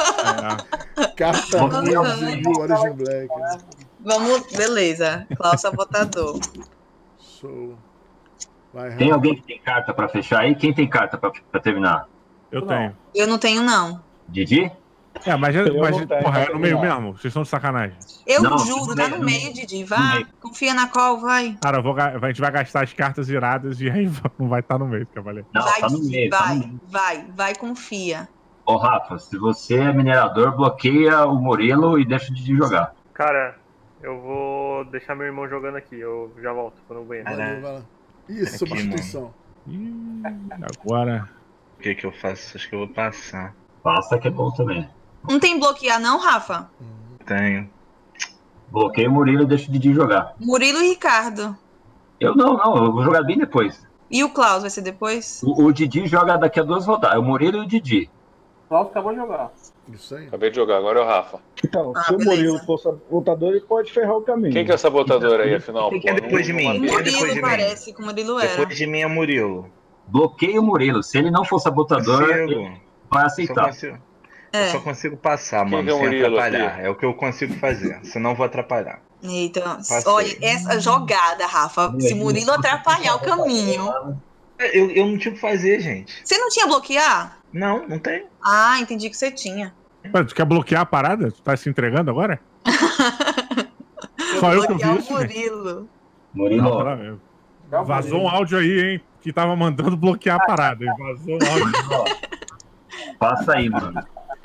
Carta ruim do Origin Black. Vamos, beleza. Klaus, sabotador. Show. Tem alguém que tem carta pra fechar aí? Quem tem carta pra terminar? Eu tenho. Eu não tenho, não. Didi? Mas porra, é no meio mesmo? Vocês estão de sacanagem. Eu juro, tá no meio, Didi. Vai, confia na qual, vai. Cara, a gente vai gastar as cartas iradas e aí não vai estar no meio, cavaleiro. Não, vai, tá no meio. Vai, confia. Ô, Rafa, se você é minerador, bloqueia o Murilo e deixa o Didi jogar. Cara, eu vou deixar meu irmão jogando aqui. Eu já volto, tô no banheiro. Vai lá. Isso, substituição. Agora... O que eu faço? Acho que eu vou passar. Passa que é bom também. Não tem bloquear não, Rafa? Tenho. Bloqueia o Murilo e deixa o Didi jogar. Murilo e Ricardo. Eu não, eu vou jogar bem depois. E o Klaus vai ser depois? O Didi joga daqui a 2 rodadas. É o Murilo e o Didi. O Klaus acabou de jogar. Isso aí. Acabei de jogar, agora é o Rafa. Então, se o Murilo for sabotador, ele pode ferrar o caminho. Quem que é sabotador aí, afinal? Quem é depois de mim? Murilo parece que o Murilo era. Depois de mim é Murilo. Bloqueia o Murilo. Se ele não for sabotador, ele vai aceitar. Eu só consigo passar, mano, sem atrapalhar. Aqui? É o que eu consigo fazer. Senão eu vou atrapalhar. Então, olha, essa jogada, Rafa. Se Murilo atrapalhar o caminho... Eu não tinha o que fazer, gente. Você não tinha bloquear? Não, não tem. Ah, entendi que você tinha. Mas tu quer bloquear a parada? Tu tá se entregando agora? Só eu que vi isso, Murilo. Vazou um áudio aí, hein? Que tava mandando bloquear a parada. Vazou um áudio. Passa aí, mano.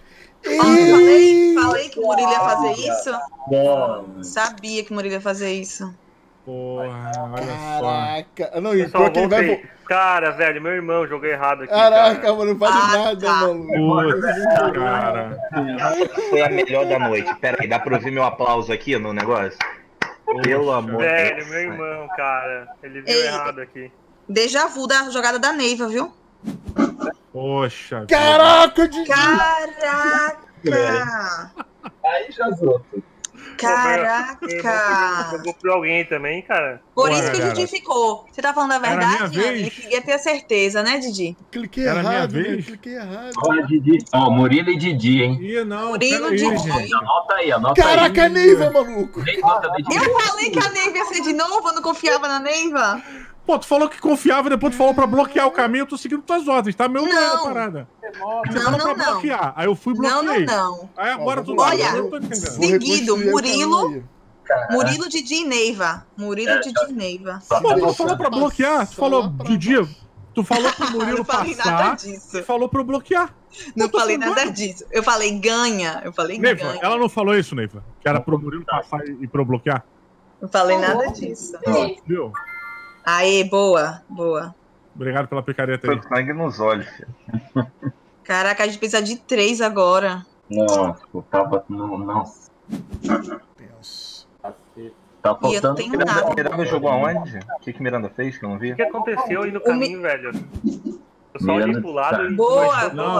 Falei que o Murilo ia fazer isso? Sabia que o Murilo ia fazer isso. Porra, olha só. Não, pessoal, que ele vai... Cara, velho, meu irmão jogou errado aqui. Caraca, mano, não vale nada, mano. Cara. Foi a melhor da noite. Pera aí, dá pra ouvir meu aplauso aqui no negócio? Pelo amor de Deus. Velho, meu irmão, cara. Ele viu errado aqui. Déjà vu da jogada da Neiva, viu? Poxa. Caraca, Didi! Caraca! Aí já zoou. Caraca! Jogou por alguém também, cara. Por isso que o Didi ficou. Você tá falando a verdade, Ana? Ele queria ter a certeza, né, Didi? Cliquei errado, né? Cliquei errado. Olha, Didi. Ó, Murilo e Didi, hein? Ih, não. Murilo e Didi. Anota aí, anota aí. Caraca, Neiva, maluco! Eu falei que a Neiva ia ser de novo, eu não confiava na Neiva. Pô, tu falou que confiava e depois tu falou pra bloquear o caminho, eu tô seguindo tuas ordens, tá? Meu não. Parada. Não. Bloquear. Aí eu fui bloqueei. Não. Aí agora tu olha, seguido, Murilo, Didi e Neiva. Murilo, Didi e Neiva. Pô, tu falou pra bloquear, tu falou, Didi, tu falou pro Murilo passar, tu falou pra eu bloquear. Não falei nada disso. Eu falei ganha. Neiva, ela não falou isso, Neiva? Que era pro Murilo passar e pra eu bloquear? Não falei nada disso. Viu? Aê, boa. Obrigado pela picareta aí. Foi sangue nos olhos, filho. Caraca, a gente precisa de 3 agora. Nossa, o tava... Nossa. Tá faltando... E eu não tenho nada. Miranda jogou aonde? O que Miranda fez que eu não vi? O que aconteceu aí no caminho, velho? Eu só olhei pro lado e... Boa.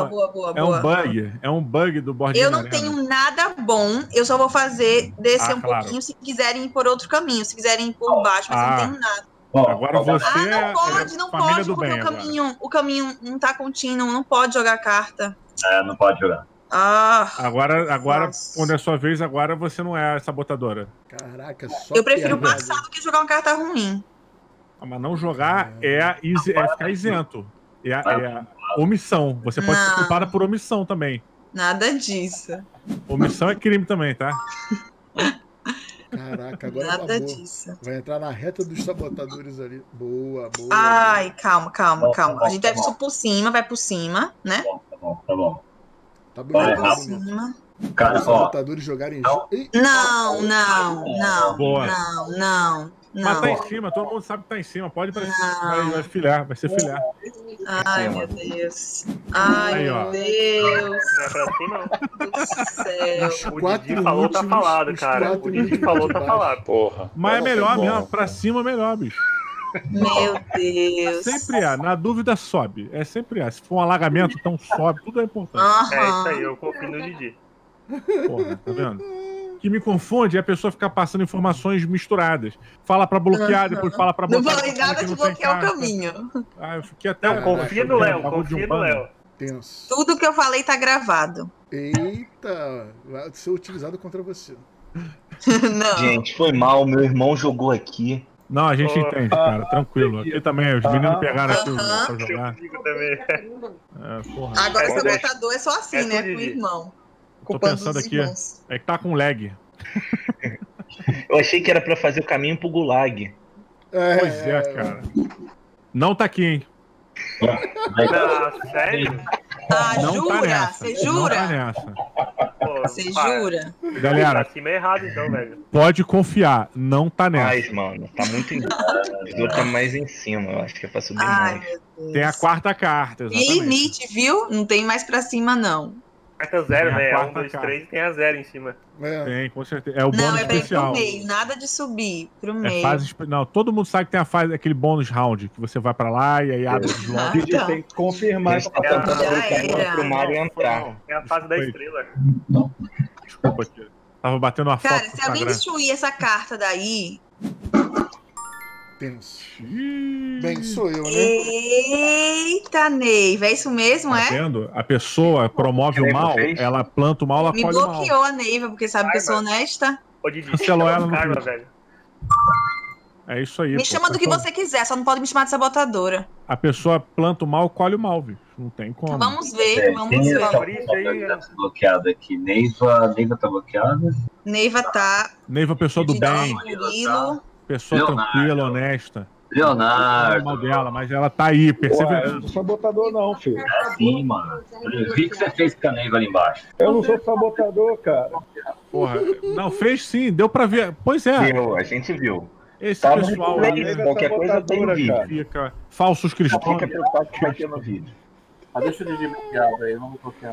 É um bug do board. Eu não tenho nada bom, eu só vou fazer descer pouquinho se quiserem ir por outro caminho, se quiserem ir por baixo, mas não tenho nada. Agora você não pode, porque o caminho não tá contínuo, não pode jogar carta. Não pode jogar. Agora quando é sua vez, agora você não é sabotadora. Caraca, só eu prefiro passar do que jogar uma carta ruim. Mas não jogar é ficar isento. É omissão. Você pode ser culpada por omissão também. Nada disso. Omissão é crime também, tá? Caraca, agora nada disso. Vai entrar na reta dos sabotadores ali. Boa. Ai, calma. A gente deve ir por cima, vai por cima, né? Tá bom. Tá bonito. Vai por cima. Cara, os sabotadores jogarem junto. Não. Boa. Não. Mas tá em cima, todo mundo sabe que tá em cima. Pode ir pra cima. Vai filhar, vai ser filhar. Ai, meu Deus. Ai, meu Deus. Não é pra cima, não. Do céu. O Didi falou, tá falado, cara. O Didi falou, tá falado. Porra. Mas é melhor mesmo. Pra cima é melhor, bicho. Meu Deus. Sempre há. Na dúvida, sobe. É sempre há. Se for um alagamento, então sobe. Tudo é importante. É isso aí, eu confio no Didi. Porra, tá vendo? O que me confunde é a pessoa ficar passando informações misturadas. Fala pra bloquear, depois fala pra bloquear. Não falei nada de bloquear o caminho. Eu fiquei até... Não, confia no Léo, Tenso. Tudo que eu falei tá gravado. Eita, vai ser utilizado contra você. Não. Gente, foi mal, meu irmão jogou aqui. Não, a gente entende, cara, tranquilo. Aqui também, os meninos pegaram aqui pra jogar. Agora esse sabotador é só assim, né, com o irmão. Tô pensando aqui, é que tá com lag. Eu achei que era pra fazer o caminho pro Gulag. Pois é, cara. Não tá aqui, hein? Sério? Não jura? Tá nessa. Você jura? Não tá nessa. Você jura? Galera, acima é errado então, velho. Pode confiar, não tá nessa. Mas, mano, tá muito em tá mais em cima, eu acho que é pra subir mais. Tem a quarta carta, exatamente. Tem limite, viu? Não tem mais pra cima, não. Carta 0, né? 1, 2, 3 e tem a 0 em cima. Tem, com certeza. É o bônus especial. Não, é bem pro meio, nada de subir pro meio. Não, todo mundo sabe que tem a fase, aquele bônus round, que você vai pra lá e aí abre o slot. Tá. Tem que confirmar que pro Mario entrar. É a fase da estrela. Desculpa aqui. Tava batendo uma foto. Cara, se alguém destruir essa carta daí... Tenso. Bem, sou eu, né? Eita, Neiva, é isso mesmo, tá vendo? A pessoa promove o mal, ela planta o mal, ela colhe o mal. Me bloqueou a Neiva, porque sabe que eu sou honesta. Cancelou ela no velho. É isso aí. Me chama do que você quiser, só não pode me chamar de sabotadora. A pessoa planta o mal, colhe o mal, bicho. Não tem como. Vamos ver, vamos ver. Tá bloqueado aqui. Neiva tá bloqueada? Neiva tá. Neiva, pessoa do bem. Murilo. Pessoa tranquila, honesta. Leonardo. Não dela, mas ela tá aí, perseverando. Eu não sou sabotador, não, filho. É sim, mano. Eu vi que você fez com a Neiva ali embaixo. Eu não sou sabotador, cara. Porra, não, fez sim, deu pra ver. Pois é. Viu, a gente viu. Esse pessoal aí, qualquer coisa tem no vídeo. Fica falsos cristãos. Fica preocupado que vai ter no vídeo. Deixa o Didi bloqueado aí, não vou bloquear, não.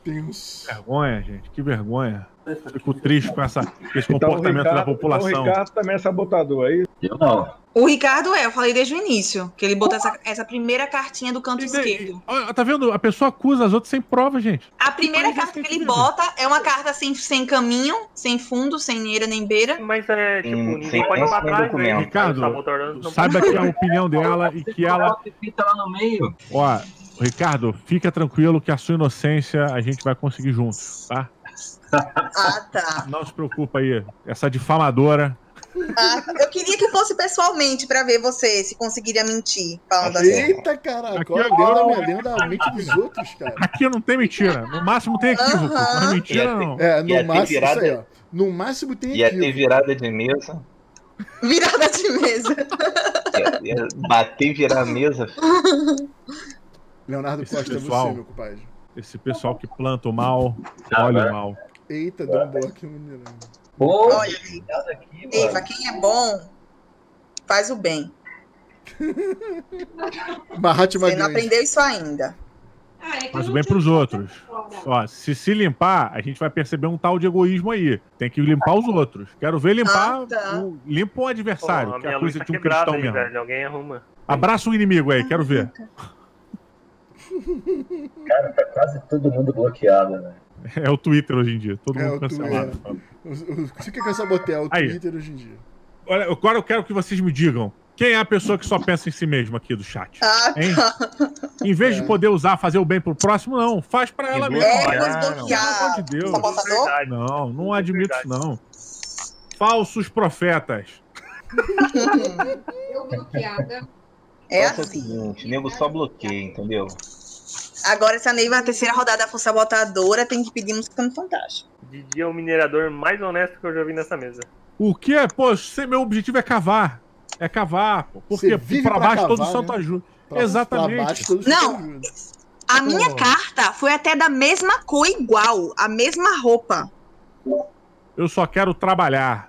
Deus. Vergonha, gente, que vergonha. Fico triste com esse comportamento da população. Então o Ricardo também é sabotador aí? Eu não. O Ricardo eu falei desde o início, que ele botou essa primeira cartinha do canto esquerdo. Tá vendo? A pessoa acusa as outras sem prova, gente. A primeira carta que ele bota é uma carta sem caminho, sem fundo, sem eira nem beira. Mas é, tipo, ninguém pode ir pra trás, né? Ricardo, saiba que é a opinião dela e que ela... lá no meio. Ó, Ricardo, fica tranquilo que a sua inocência a gente vai conseguir juntos, tá? Ah, tá. Não se preocupa aí. Essa difamadora... eu queria que fosse pessoalmente pra ver você se conseguiria mentir. Falando assim. Eita, caraca, olha a lenda a mente dos outros, cara. Aqui não tem mentira. No máximo tem equívoco, mas mentira não. No máximo, isso aí, ó. No máximo tem equívoco. Ia ter virada de mesa. Virada de mesa. Ia bater e virar a mesa. Leonardo Costa, pessoal, você, meu compadre. Esse pessoal que planta o mal, olha o mal. Eita, deu um bloco no Mineirão. Olha aí. Eva, quem é bom, faz o bem. Você não aprendeu isso ainda. Faz o bem pros outros. Ó, se limpar, a gente vai perceber um tal de egoísmo aí. Tem que limpar os outros. Quero ver limpar, limpa o adversário, que é a coisa de um cristão mesmo. Velho, alguém arruma. Abraça o inimigo aí, quero ver. Cara, tá quase todo mundo bloqueado, né? É o Twitter hoje em dia, todo mundo cancelado. Você quer sabotear o Twitter hoje em dia? Olha, agora eu quero que vocês me digam. Quem é a pessoa que só pensa em si mesmo aqui do chat? Hein? Em vez de poder fazer o bem pro próximo, não. Faz pra ela mesma. Pelo amor de Deus. Não admito isso, não. Falsos profetas. Eu bloqueada. É assim. O seguinte, nego só bloqueia, entendeu? Agora, se a Neiva, a terceira rodada for sabotadora, tem que pedir música no Fantástico. Didi é o minerador mais honesto que eu já vi nessa mesa. O quê? Pô, meu objetivo é cavar. É cavar, pô. Porque pra baixo todo santo ajuda. Exatamente. Não, a minha carta foi até da mesma cor igual, a mesma roupa. Eu só quero trabalhar.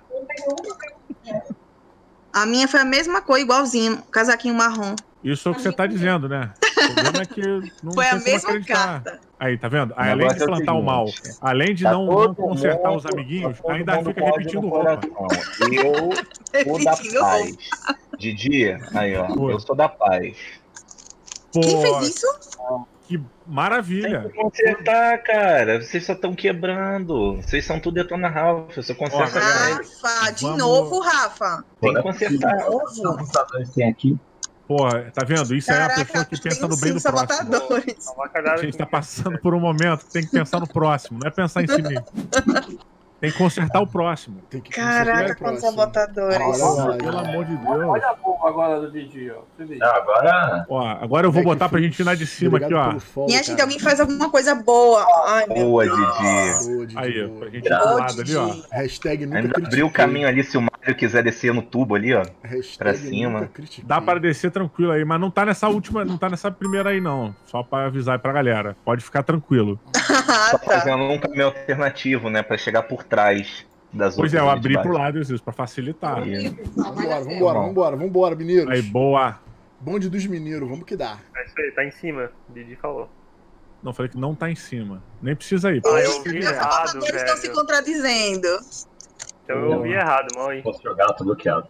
A minha foi a mesma cor, igualzinho, casaquinho marrom. Isso é o que você tá dizendo, né? O problema é que não foi a mesma carta. Aí, tá vendo? Aí, além de plantar o mal, além de não consertar os amiguinhos, ainda fica repetindo roupa. Eu sou da paz. Didi, aí, ó. Eu sou da paz. Pô, quem fez isso? Que maravilha. Tem que consertar, cara. Vocês só estão quebrando. Vocês são tudo Detona Ralph. Eu sou conserta. Rafa, de novo, Rafa. Tem que consertar. Tem aqui. Pô, tá vendo? Isso é a pessoa que pensa no bem do próximo. A gente tá passando por um momento que tem que pensar no próximo, não é pensar em si mesmo. Tem que consertar o próximo. Tem que Caraca, quantos sabotadores. Pelo amor de Deus. Olha a bomba agora do Didi, ó. Agora eu vou botar pra gente ir na de cima aqui, ó. Minha gente, alguém faz alguma coisa boa. Ai, meu Boa, Deus. Didi. Aí, pra gente ir do lado ali, ó. Hashtag nunca Ainda critiquei. abriu o caminho ali se o Mário quiser descer no tubo ali, ó. Pra cima. Dá para descer tranquilo aí, mas não tá nessa última, não tá nessa primeira aí não. Só pra avisar aí pra galera. Pode ficar tranquilo. Só fazendo um caminho alternativo, né? Pra chegar por trás das outras. Pois é, eu abri pro lado isso, pra facilitar. Vambora, mineiros. Aí, boa. Bonde dos mineiros, vamos que dá. É isso aí, tá em cima. Didi falou. Não, falei que não tá em cima. Nem precisa ir. Eu vi errado, eles estão se contradizendo. Então eu ouvi errado, mal aí. Posso jogar, tô bloqueado.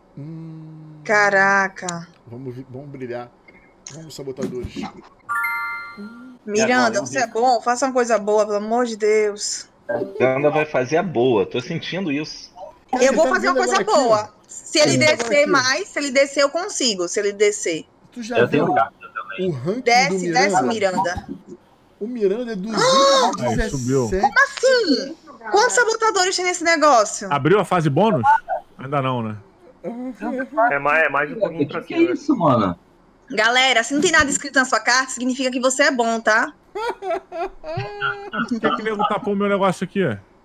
Caraca. Vamos brilhar. Vamos, sabotadores. Miranda, você é bom? Faça uma coisa boa, pelo amor de Deus. Miranda vai fazer a boa, tô sentindo isso. Eu vou fazer uma coisa boa. Se ele descer mais, se ele descer, eu consigo. Se ele descer. Tu já viu o ranking do Miranda? Desce, Miranda. O Miranda é 217. Subiu. Como assim? Quantos sabotadores tem nesse negócio? Abriu a fase bônus? Ainda não, né? É mais um pouquinho pra cima. Que é isso, mano? Galera, se não tem nada escrito na sua carta, significa que você é bom, tá? Por que nego tapou o meu negócio aqui?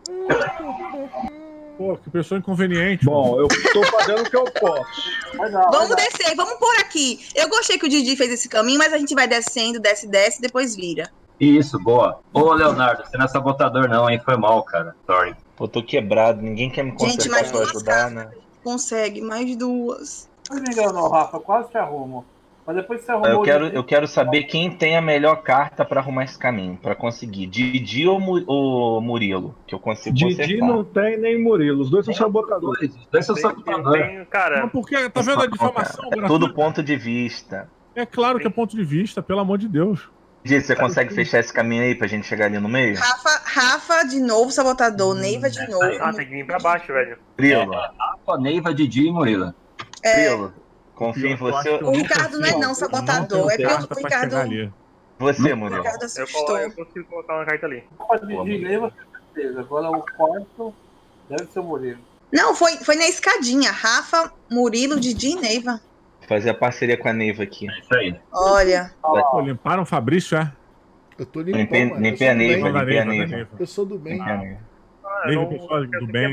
Pô, que pessoa inconveniente. Bom, eu tô fazendo o que eu posso. Vamos descer, vamos por aqui. Eu gostei que o Didi fez esse caminho, mas a gente vai descendo, desce, depois vira. Isso, boa. Ô, Leonardo, você não é sabotador não, hein? Foi mal, cara. Sorry. Pô, tô quebrado, ninguém quer me consertar pra ajudar, né? Consegue, mais duas. Não me enganou, Rafa, quase te arrumo. Mas depois você arrumou... Eu quero saber quem tem a melhor carta pra arrumar esse caminho, pra conseguir. Didi ou Murilo? Que eu consigo consertar. Didi não tem nem Murilo. Os dois são sabotadores. Os dois são sabotadores. Cara... Mas por que? Tá vendo a difamação? É tudo ponto de vista. É claro que é ponto de vista, pelo amor de Deus. Didi, você consegue fechar esse caminho aí pra gente chegar ali no meio? Rafa de novo, sabotador. Neiva de novo. Tem que vir pra baixo, velho. Murilo. Rafa, Neiva, Didi e Murilo. Murilo. Confio em você. O Ricardo não é não sabotador, é pelo Ricardo. Você, Murilo. O Ricardo assustou. Eu consigo colocar uma carta ali. De Neiva, certeza. Agora o quarto deve ser o Murilo. Não, foi na escadinha. Rafa, Murilo, Didi e Neiva. Fazer a parceria com a Neiva aqui. É isso aí. Olha. Pô, limparam o Fabrício, é? Eu tô limpando. Limpei a Neiva. Eu sou do bem. Neiva, pessoal do bem.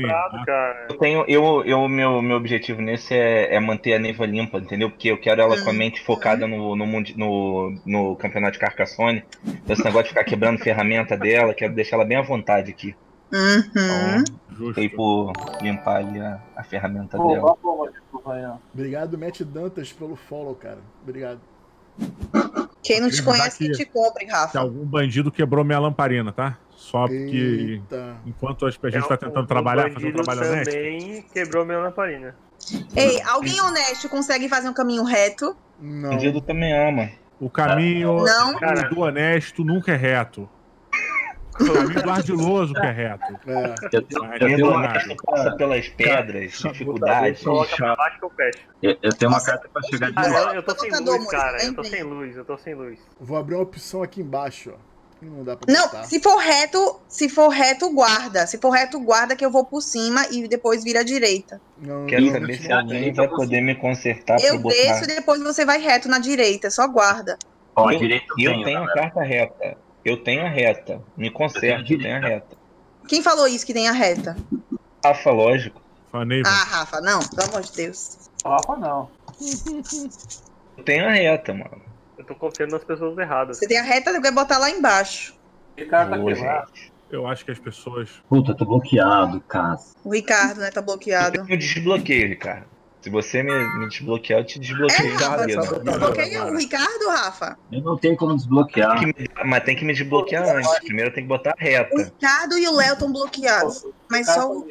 Meu objetivo nesse é manter a Neiva limpa, entendeu? Porque eu quero ela com a mente focada no campeonato de Carcassonne. Esse negócio de ficar quebrando ferramenta dela, quero deixar ela bem à vontade aqui. Fiquei por limpar ali a ferramenta dela. Obrigado, Matt Dantas, pelo follow, cara. Obrigado. Quem não te conhece, que te compre, Rafa. Que algum bandido quebrou minha lamparina, tá? Só porque enquanto a gente tá tentando trabalhar, fazer um trabalho honesto. Também quebrou minha lamparina. Ei, alguém honesto consegue fazer um caminho reto? Não. O bandido também ama. O caminho do honesto nunca é reto. O caminho do ardiloso que é reto. Passa pelas pedras, dificuldades. Eu tenho uma carta pra chegar de novo. Eu tô sem luz, cara. Eu tô sem luz. Vou abrir uma opção aqui embaixo, ó. Não dá pra botar. Não, se for reto, guarda. Se for reto, guarda que eu vou por cima e depois vira à direita. Quero saber se alguém vai poder me consertar. Eu desço e depois você vai reto na direita. Só guarda. Eu tenho a carta reta. Eu tenho a reta. Me conserta, eu tenho a reta. Quem falou isso que tem a reta? Rafa, lógico. Rafa, não. Pelo amor de Deus. Rafa, não. Eu tenho a reta, mano. Eu tô confiando nas pessoas erradas. Você tem a reta, você vai botar lá embaixo. Ricardo tá quebrado. Eu acho que as pessoas... Puta, tô bloqueado, Cássio. O Ricardo, né, tá bloqueado. Eu desbloqueio, Ricardo. Se você me desbloquear, eu te desbloqueio. Desbloqueia o Ricardo, Rafa? Eu não tenho como desbloquear. Mas tem que me desbloquear antes. Primeiro eu tenho que botar a reta. O Ricardo e o Léo estão bloqueados. Mas só o...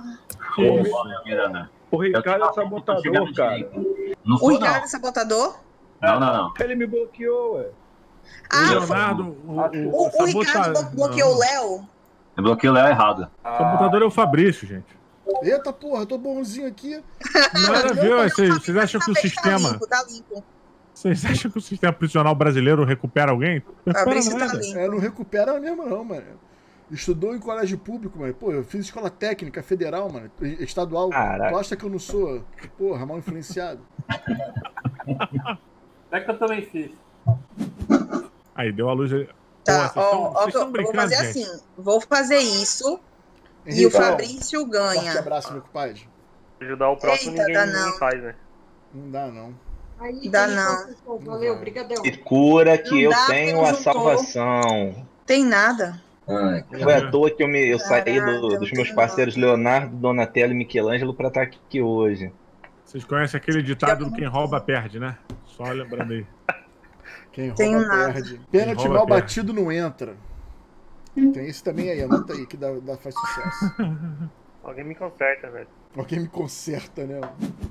O Ricardo é sabotador, cara. O Ricardo é sabotador? Não. Ele me bloqueou, ué. O Leonardo... O Ricardo bloqueou o Léo? Eu bloqueei o Léo errado. O sabotador é o Fabrício, gente. Eita porra, eu tô bonzinho aqui. Nada a ver, vocês acham que o sistema... Tá limpo. Vocês acham que o sistema prisional brasileiro recupera alguém? Não recupera mesmo não, mano. Estudou em colégio público, mano. Pô, eu fiz escola técnica, federal, mano. Estadual. Caraca. Tu acha que eu não sou, porra, mal influenciado? É que eu também fiz. Aí, deu a luz... Tá, vocês estão brincando, vou fazer gente. Assim, vou fazer isso Henrique, e o Fabrício ganha. Forte abraço, meu compadre. Ajudar o próximo ninguém faz, né? Não dá, não. Aí, dá, não. Valeu, brigadão. Se cura que eu tenho a salvação. Tem nada. Foi à toa que eu saí dos meus parceiros Leonardo, Donatello e Michelangelo pra estar aqui hoje. Vocês conhecem aquele ditado do quem rouba perde, né? Só lembrando aí. Quem rouba perde. Pênalti mal batido não entra. Tem esse também aí, anota aí que faz sucesso. Alguém me conserta, velho. Alguém me conserta, né?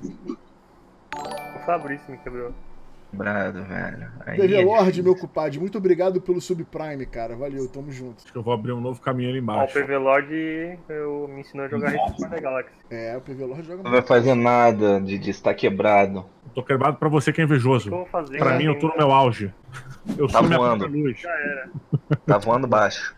O Fabrício me quebrou. Brado, velho. PV Lord, meu compadre, muito obrigado pelo subprime, cara. Valeu, tamo junto. Acho que eu vou abrir um novo caminho ali embaixo. O PV Lord me ensinou a jogar Rift da Galaxy. O PV Lord joga muito. Não vai fazer nada, Didi, está quebrado. Eu tô quebrado pra você que é invejoso. Pra mim, eu tô no meu auge. Eu tá sou voando. Minha luz. Já era. Tá voando baixo.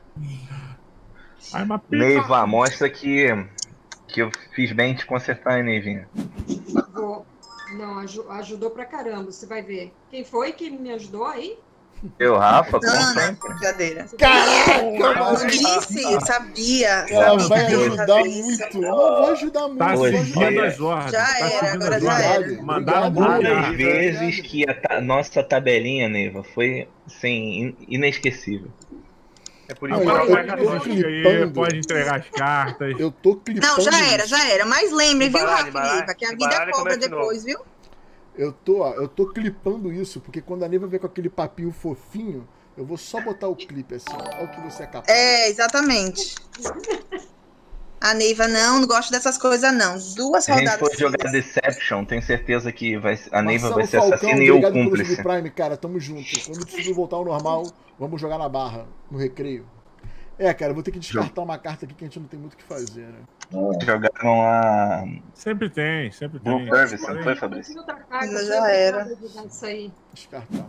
Neiva, mostra que eu fiz bem te consertar, hein, Neivinha. Não, ajudou pra caramba, você vai ver. Quem foi que me ajudou aí? Eu, Rafa, não, brincadeira. Caraca! Eu disse, eu sabia. Ela vai ajudar muito. Eu não vou ajudar muito. Tá seguindo as ordens. Já era, agora já era. Mandaram várias vezes que a nossa tabelinha, Neiva, foi assim, inesquecível. É por isso que pode entregar as cartas. Eu tô clipando. Não, já era. Mas lembre, viu, Rafa, que a vida cobra depois, viu? Eu tô clipando isso, porque quando a Neiva vem com aquele papinho fofinho, eu vou só botar o clipe assim, ó. Olha o que você é capaz. É, exatamente. A Neiva não gosta dessas coisas, não. 2 rodadas. Se a gente for jogar Deception, tenho certeza que a Neiva Marcelo vai ser Falcão, assassina e eu obrigado pelo cúmplice. Subprime, cara, tamo junto. Quando tudo voltar ao normal, vamos jogar na barra, no recreio. É, cara, eu vou ter que descartar uma carta aqui que a gente não tem muito o que fazer, né? Jogaram a... Sempre tem. Blue Service, não foi, Fabrício? Já era. Descartar.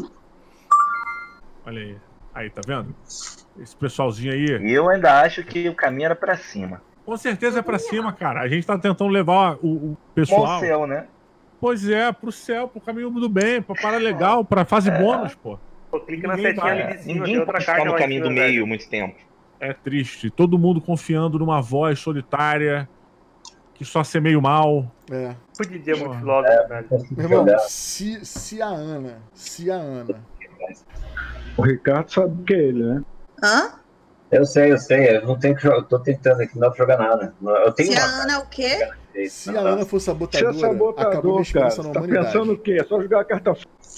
Olha aí. Aí, tá vendo? Esse pessoalzinho aí. E eu ainda acho que o caminho era pra cima. Com certeza é pra cima, cara. A gente tá tentando levar o pessoal... Pro céu, né? Pois é, pro céu, pro caminho do bem, pra parada legal, pra fase bônus, pô. Clica na setinha ali de cima, tem Ninguém outra pode carta ficar no lá em caminho cima, do meio velho. muito tempo. É triste. Todo mundo confiando numa voz solitária que só ser meio mal. É. Podia muito filósofo, velho. Meu irmão, se a Ana... O Ricardo sabe o que é ele, né? Hã? Eu sei. Eu não tenho que jogar. Tô tentando aqui, não dá pra jogar nada. Eu tenho Se a Ana o quê? Se a Ana for sabotadora, Você é sabotador, acabou minha esperança cara. na Tá humanidade. pensando o quê? É só jogar a carta.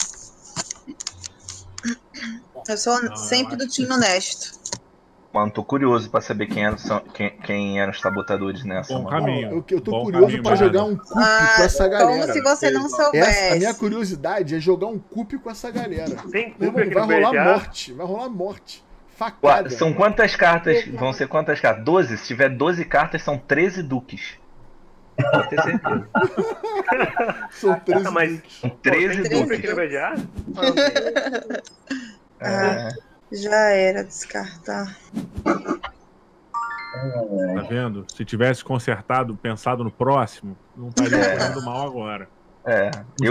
Eu sou sempre do time honesto. Mano, tô curioso pra saber quem eram os sabotadores nessa, Bom mano. caminho. Eu tô Bom curioso caminho, pra mano. jogar um cup com essa galera. Como se você não soubesse. A minha curiosidade é jogar um cup com essa galera. Tem Meu cup irmão, aqui no BGA? vai rolar morte. Facada. São quantas cartas? Vão ser quantas cartas? 12? Se tiver 12 cartas, são 13 duques. Pode ter certeza. São 13 mas... São 13 Tem cup duques. aqui no BGA? Já era descartar. Tá vendo? Se tivesse consertado, pensado no próximo, não estaria fazendo mal agora. É.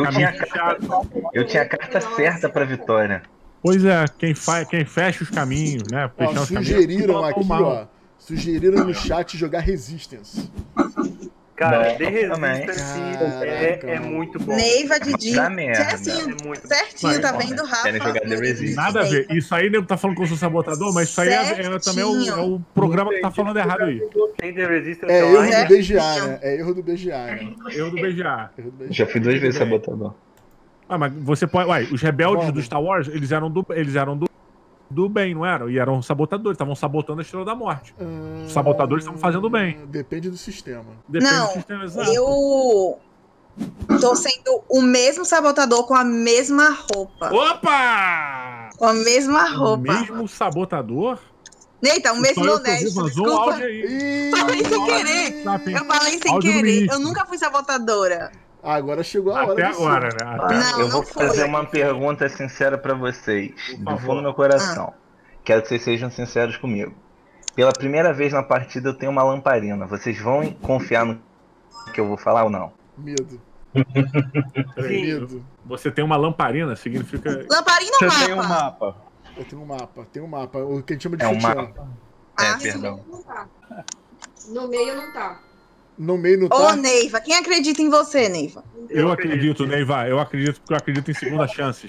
Eu tinha a carta certa pra vitória. Pois é, quem fecha os caminhos, né? Ó, Fechando os sugeriram caminhos, aqui, mal. ó. Sugeriram no chat jogar Resistance. Cara, Não, The Resistance é muito bom. Neiva Didi. Dá merda. Certinho, É muito certinho, tá vendo, Rafa? Querem jogar The Resistance. Nada a ver. Isso aí nego tá falando que eu sou sabotador, mas isso aí também é o programa que tá falando errado aí. Tem The Resistance É erro online. do BGA, né? É erro do BGA, né? Eu do BGA. Já fui 2 vezes sabotador. Ah, mas você pode. Uai, os rebeldes do Star Wars, eles eram do bem, não eram? E eram sabotadores, estavam sabotando a Estrela da Morte. Os sabotadores estavam fazendo bem. Depende do sistema. Depende Não, do sistema exato. eu tô sendo o mesmo sabotador com a mesma roupa. Opa! Com a mesma O roupa. mesmo sabotador? Eita, o mesmo Só eu que ouvi, honesto. vazou um Desculpa. áudio aí. Falei sem querer. Eu falei sem Áudio do querer. ministro. Eu nunca fui sabotadora. Agora chegou a hora. Até de agora, ser. né? Não, Eu vou não foi. fazer uma pergunta sincera pra vocês, do favor. fundo do meu coração. Quero que vocês sejam sinceros comigo. Pela primeira vez na partida eu tenho uma lamparina. Vocês vão confiar no que eu vou falar ou não? Medo. Sim. Medo. Você tem uma lamparina, significa. Lamparina ou Você tem um mapa? mapa. Eu tenho um mapa. Tem um mapa. O que a gente chama de É um sutiã. mapa. Ah, Perdão. Não tá. No meio não tá. No meio não tá? Ô, Neiva, quem acredita em você, Neiva? Eu acredito, Neiva. Eu acredito porque eu acredito em segundas chances.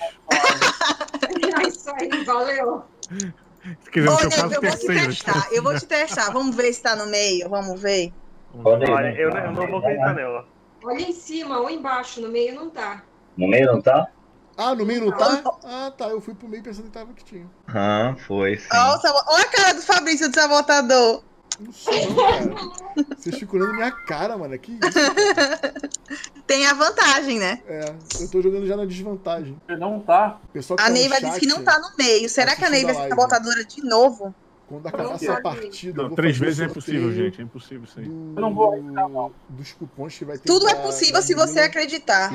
É isso aí, valeu. Quer dizer, Ô, no seu Neiva, caso, eu vou te terceiro. testar. Eu vou te testar. Vamos ver se tá no meio. Vamos ver. Olha, eu não vou acreditar nela. Olha em cima ou embaixo, no meio não tá. No meio não tá? Ah, no meio não tá? Ah, tá. Eu fui pro meio pensando que tava que tinha. Ah, foi sim. Olha a cara do Fabrício de sabotador. Não sei não, cara. Vocês ficam olhando minha cara, mano. Que isso? Tem a vantagem, né? É, eu tô jogando já na desvantagem. Não tá. O pessoal que A tá no Neiva chat, disse que não tá no meio. Será que a assistindo Neiva a é live. sabotadora de novo? Quando acabar essa partida, eu Não, vou 3 fazer vezes é o impossível, sorteio gente. É impossível isso aí. do- Eu não vou arriscar, não. Dos cupons que vai ter. Tudo é da- possível da se você Bruna acreditar. E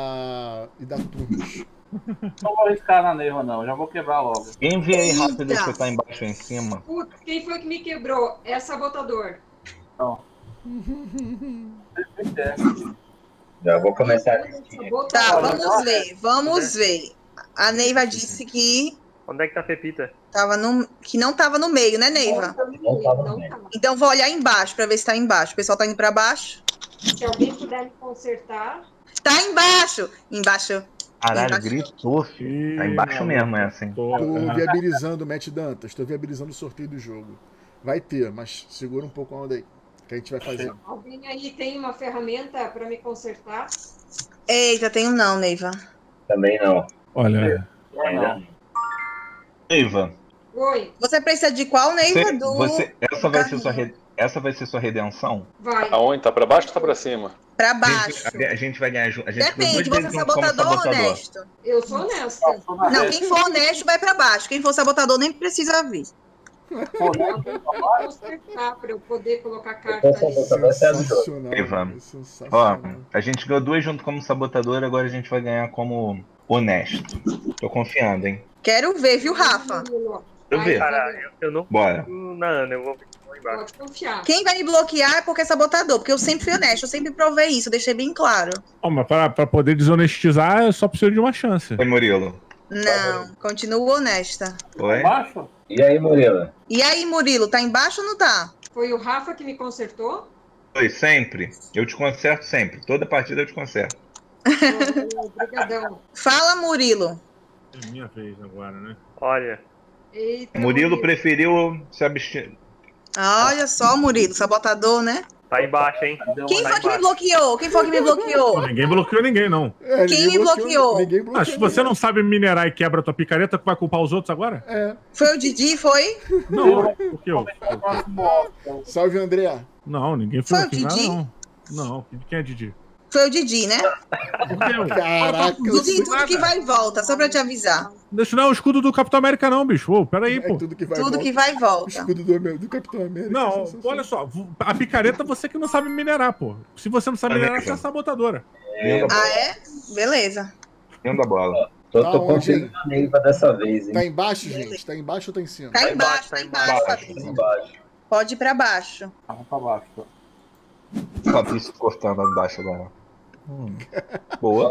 da Turmas. Não vou arriscar na Neiva, não. Já vou quebrar logo. Quem vê aí rápido Eita. se tá embaixo ou em cima? Putz, quem foi que me quebrou? É sabotador. Não. Já vou começar. Tá, vamos ver. Vamos ver. A Neiva disse que, Onde é que tá a Pepita? que não tava no meio, né, Neiva? Não tava no meio. Então vou olhar embaixo pra ver se tá embaixo. O pessoal tá indo pra baixo? Se alguém puder me consertar. Tá embaixo! Embaixo. Caralho, Embaixo. gritou, filho. Tá embaixo mesmo, é assim. Tô viabilizando o Matt Dantas. Tô viabilizando o sorteio do jogo. Vai ter, mas segura um pouco a onda aí. que a gente vai fazer. Alguém aí tem uma ferramenta para me consertar? Eita, tenho não, Neiva. Também não. Olha. Neiva. Oi. Você precisa de qual, Neiva? Essa vai ser sua redenção? Vai. Aonde? Tá pra baixo ou tá pra cima? Pra baixo. A gente vai ganhar junto. Depende, você é sabotador ou honesto? Eu sou honesta. Não, quem for honesto vai pra baixo. Quem for sabotador nem precisa vir. Consertar para eu poder colocar carta ali. Neiva. Ó, a gente ganhou 2 junto como sabotador, agora a gente vai ganhar como honesto. Tô confiando, hein? Quero ver, viu, Rafa? Eu ver. Cara, eu não. Bora. Não, eu vou embaixo. Pode confiar. Quem vai me bloquear é porque é sabotador, porque eu sempre fui honesto, eu sempre provei isso, eu deixei bem claro. Oh, mas pra poder desonestizar, eu só preciso de uma chance. Oi, Murilo. Não, continuo honesta. Oi? Embaixo? E aí, Murilo? E aí, Murilo, tá embaixo ou não tá? Foi o Rafa que me consertou? Oi, sempre. Eu te conserto sempre. Toda partida eu te conserto. Obrigadão. Fala, Murilo. É minha vez agora, né? Olha. Eita, Murilo preferiu se abster. Olha só, Murilo, sabotador, né? Tá embaixo, hein? Quem foi que me bloqueou? Quem foi que me bloqueou? Ninguém bloqueou ninguém, não. Quem me bloqueou? Ah, se você não sabe minerar e quebra a tua picareta, tu vai culpar os outros agora? Foi o Didi, foi? Não, porque eu. Salve, André. Não, ninguém Foi o bloqueado, Didi? Não, quem é Didi? Foi o Didi, né? Caraca, Didi, tudo que vai e volta, só pra te avisar. Isso não é o escudo do Capitão América, não, bicho. Ô, peraí, pô. tudo que vai Tudo volta. que vai e volta. O escudo do Capitão América. Não, olha só, a picareta você que não sabe minerar, pô. Se você não sabe minerar, você é sabotadora. Ah, é? Beleza. Dentro da bola. Tô confiando na Neiva dessa vez, hein? Tá embaixo, gente? Tá embaixo ou tá em cima? Tá embaixo, Fabrício. Pode ir pra baixo. Vamos pra baixo. Fabrício cortando embaixo agora. Boa.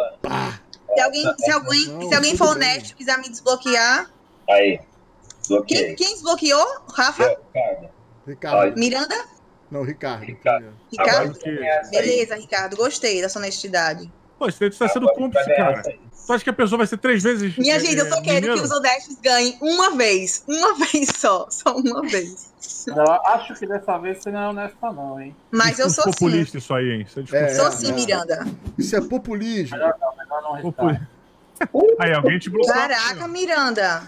Se alguém for honesto e quiser me desbloquear. Aí. Bloqueei. Quem desbloqueou? Rafa? Ricardo. Miranda? Não, Ricardo. Ricardo? Beleza, Ricardo. Gostei da sua honestidade. Pô, isso tá sendo cúmplice, cara. Tu acha que a pessoa vai ser 3 vezes? Minha gente, eu só quero que os honestos ganhem uma vez. Uma vez só. Só uma vez. Não, acho que dessa vez você não é honesta, não, hein? Mas eu sou sim. Populista isso aí, hein? Sou sim, Miranda. Isso é populismo. Melhor não Aí, alguém te bloqueou. Caraca, Miranda.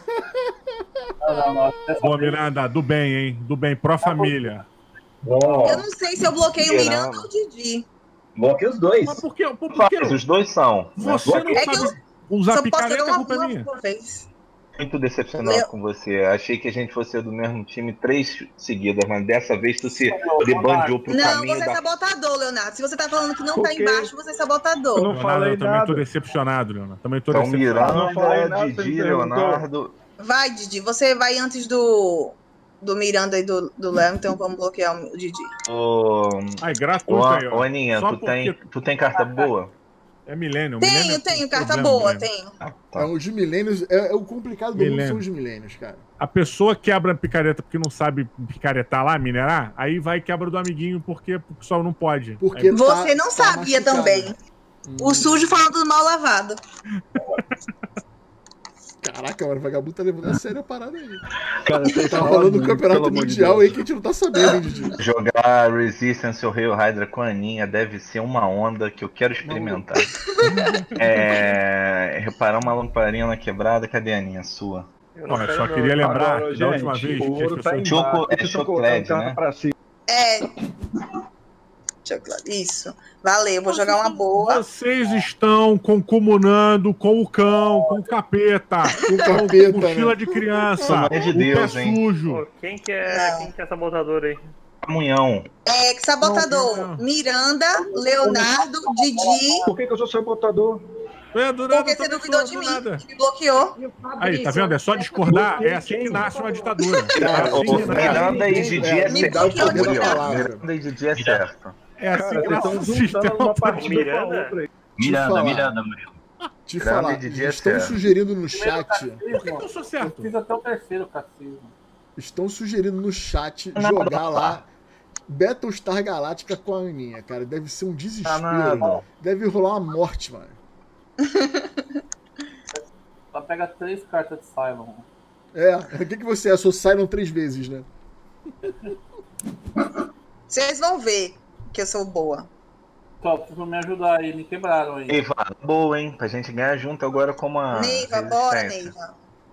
Boa, Miranda, do bem, hein? Do bem, pró-família. Eu não sei se eu bloqueio o Miranda ou o Didi. Bloqueei os dois. Mas por quê? Os dois são. Você não sabe usar picareta, a culpa é minha. Muito decepcionado com você. Achei que a gente fosse do mesmo time 3 seguidas, mas dessa vez tu se debandiou pro caminho. Não, você é sabotador, Leonardo. Se você tá falando que não tá embaixo, você é sabotador. Eu também tô decepcionado, Leonardo. Também tô decepcionado. Miranda, Didi, Leonardo. Vai, Didi. Você vai antes do Miranda e do Léo, então vamos bloquear o Didi. Ai, gratuito aí, ó. Ô, Aninha, tu tem carta boa? É Millennium. Tenho carta boa, tenho. Tá. Os milênios, o complicado do mundo são os milênios, cara. A pessoa quebra a picareta porque não sabe picaretar lá, minerar, aí vai e quebra do amiguinho porque o pessoal não pode. Porque você não sabia também. O sujo falando do mal lavado. Caraca, mano, o vagabundo tá levando a sério a parada aí. Cara, tá rolando um campeonato mundial aí que a gente não tá sabendo, hein, Didi? Jogar Resistance ou Hail Hydra com a Aninha deve ser uma onda que eu quero experimentar. Reparar uma lamparina na quebrada, cadê a Aninha sua? Eu só queria lembrar da última vez que as pessoas... Chocled, né? Isso. Valeu, vou jogar uma boa. Vocês estão concomunando com o cão, com o capeta, com mochila de criança, é de Deus, pé sujo. Pô, quem que é sabotador aí? Camunhão. Sabotador. Miranda, Leonardo, Didi. Por que eu sou sabotador? Porque você duvidou de mim, me bloqueou. Aí, tá vendo? É só discordar, é assim que nasce uma ditadura. Miranda e Didi é certo. Miranda e Didi é certo. É assim que nasce um sistema. Miranda, Murilo. Te falar, estão sugerindo no chat. Por que eu sou certo? Fiz até o terceiro cassino. Estão sugerindo no chat jogar lá Battlestar Galactica com a Aninha, cara. Deve ser um desespero. Deve rolar uma morte, mano. Só pega 3 cartas de Cylon. O que você é? Eu sou Cylon 3 vezes, né? Vocês vão ver que eu sou boa. Só pra me ajudar aí, me quebraram aí. Neiva, boa, hein? Pra gente ganhar junto agora como a. Neiva, bora, Neiva.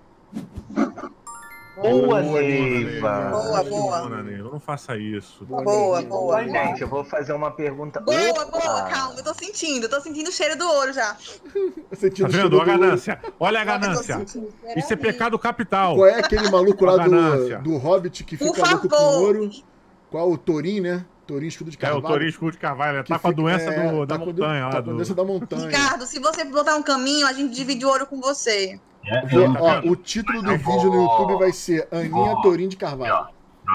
Boa, Neiva. Boa. Não faça isso. Boa. Gente, eu vou fazer uma pergunta. Boa, calma, eu tô sentindo o cheiro do ouro já. Tá vendo? A ganância. Olha a ganância. Isso é pecado capital. Qual é aquele maluco lá do Hobbit que fica louco com ouro? Qual? O Thorin, né? Thorin Escudo de Carvalho. É, o Thorin Escudo de Carvalho. Tá com a doença da montanha lá. Tá com a doença da montanha. Ricardo, se você botar um caminho, a gente divide o ouro com você. O título do vídeo no YouTube vai ser Aninha Thorin de Carvalho.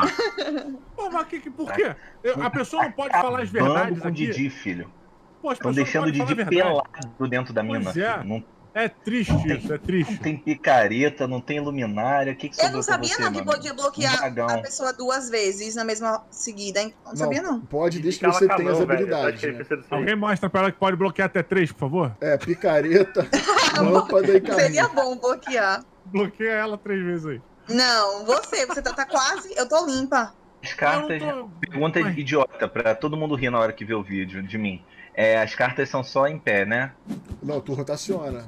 Pô, mas por quê? A pessoa não pode falar as verdades aqui. Didi, filho. Pô, estão deixando o Didi pelado dentro da mina. É triste isso, é triste. Não tem picareta, não tem luminária. O que eu não sabia não que podia bloquear a pessoa 2 vezes na mesma seguida, hein? Não sabia não. Pode, desde que você tenha as habilidades. Né? Alguém mostra pra ela que pode bloquear até 3, por favor? É, picareta, lâmpada e caminho. Seria bom bloquear. Bloqueia ela 3 vezes aí. Não, você tá quase... Eu tô limpa. As cartas... Pergunta idiota pra todo mundo rir na hora que vê o vídeo de mim. As cartas são só em pé, né? Não, tu rotaciona.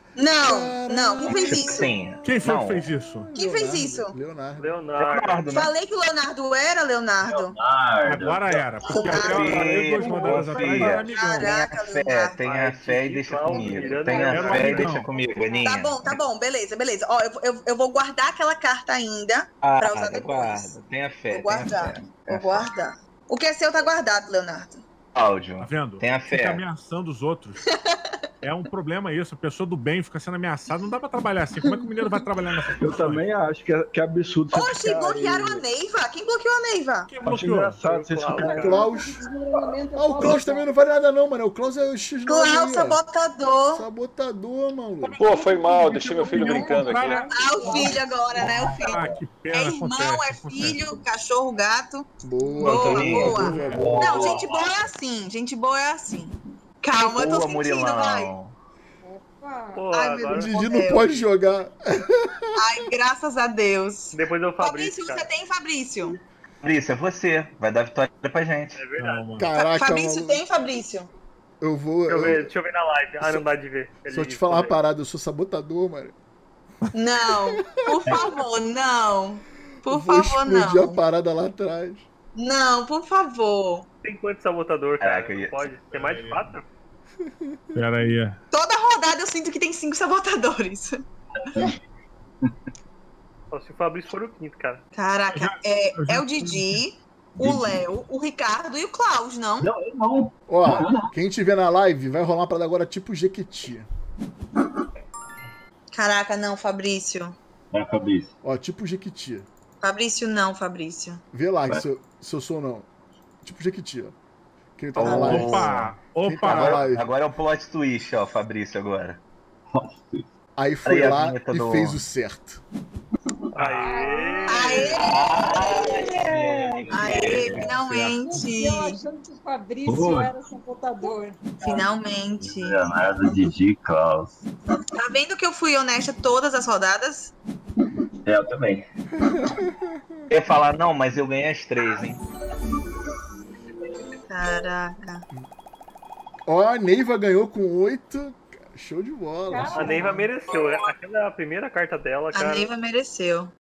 Não, quem fez isso? Sim. Quem foi que fez isso? Quem fez isso? Leonardo. Falei que o Leonardo era, Leonardo. Agora era. Porque até 2 rodadas atrás era amigão. Tenha fé e deixa comigo. Tenha fé e deixa comigo, Aninha. Tá bom, beleza. Ó, eu vou guardar aquela carta ainda pra usar depois. Tenha fé. Vou guardar. O que é seu tá guardado, Leonardo. Áudio. Tá vendo? Tenha fé. Fica ameaçando os outros. É um problema isso. A pessoa do bem fica sendo ameaçada. Não dá pra trabalhar assim. Como é que o mineiro vai trabalhar nessa situação? Eu também acho que é absurdo. Oxe, bloquearam a Neiva. Quem bloqueou a Neiva? Quem bloqueou? O Klaus. O Klaus também não vale nada não, mano. O Klaus é o X9. Klaus, sabotador. Sabotador, mano. Pô, foi mal. Deixei meu filho brincando aqui. O filho agora, né? O filho. Que pena, é irmão, é filho, cachorro, gato. Boa. Não, gente boa é assim. Gente boa é assim. Calma, eu tô sentindo, Murilão. vai. Pô, ai, meu Deus, o Didi não pode jogar. Ai, graças a Deus. Depois eu Fabrício, você tem, Fabrício? Fabrício, é você. Vai dar vitória pra gente. É verdade. Caraca, Fabrício mano. Tem, Fabrício? Eu vou... Deixa eu ver na live. Não dá de ver. Só te falar uma parada, eu sou sabotador, mano. Não, por favor, não. Por vou favor, não. explodir a parada lá atrás. Não, por favor. Tem quanto sabotador, cara? Não pode? Tem mais de 4? Pera aí. Toda rodada eu sinto que tem 5 sabotadores. Só se o Fabrício for o 5º, cara. Caraca, é o Didi, o Léo, o Ricardo e o Klaus, não? Não. Ó, quem tiver na live vai rolar uma parada agora tipo Jequiti. Caraca, não, Fabrício. É, Fabrício. Ó, tipo Jequiti. Fabrício não, Fabrício. Vê lá se eu sou ou não. Tipo Jequiti, ó. Quem tá na live. Opa! Agora é o plot twist, ó, Fabrício, agora. Aí foi lá e fez o certo. Aê, finalmente. Eu achando que o Fabrício era sabotador. Finalmente. Leonardo, Didi, Klaus. Tá vendo que eu fui honesta todas as rodadas? Eu também. Eu ia falar, não, mas eu ganhei as 3, hein? Caraca. Ó, a Neiva ganhou com 8. Show de bola. A Neiva mereceu. Aquela é a primeira carta dela, cara. A Neiva mereceu.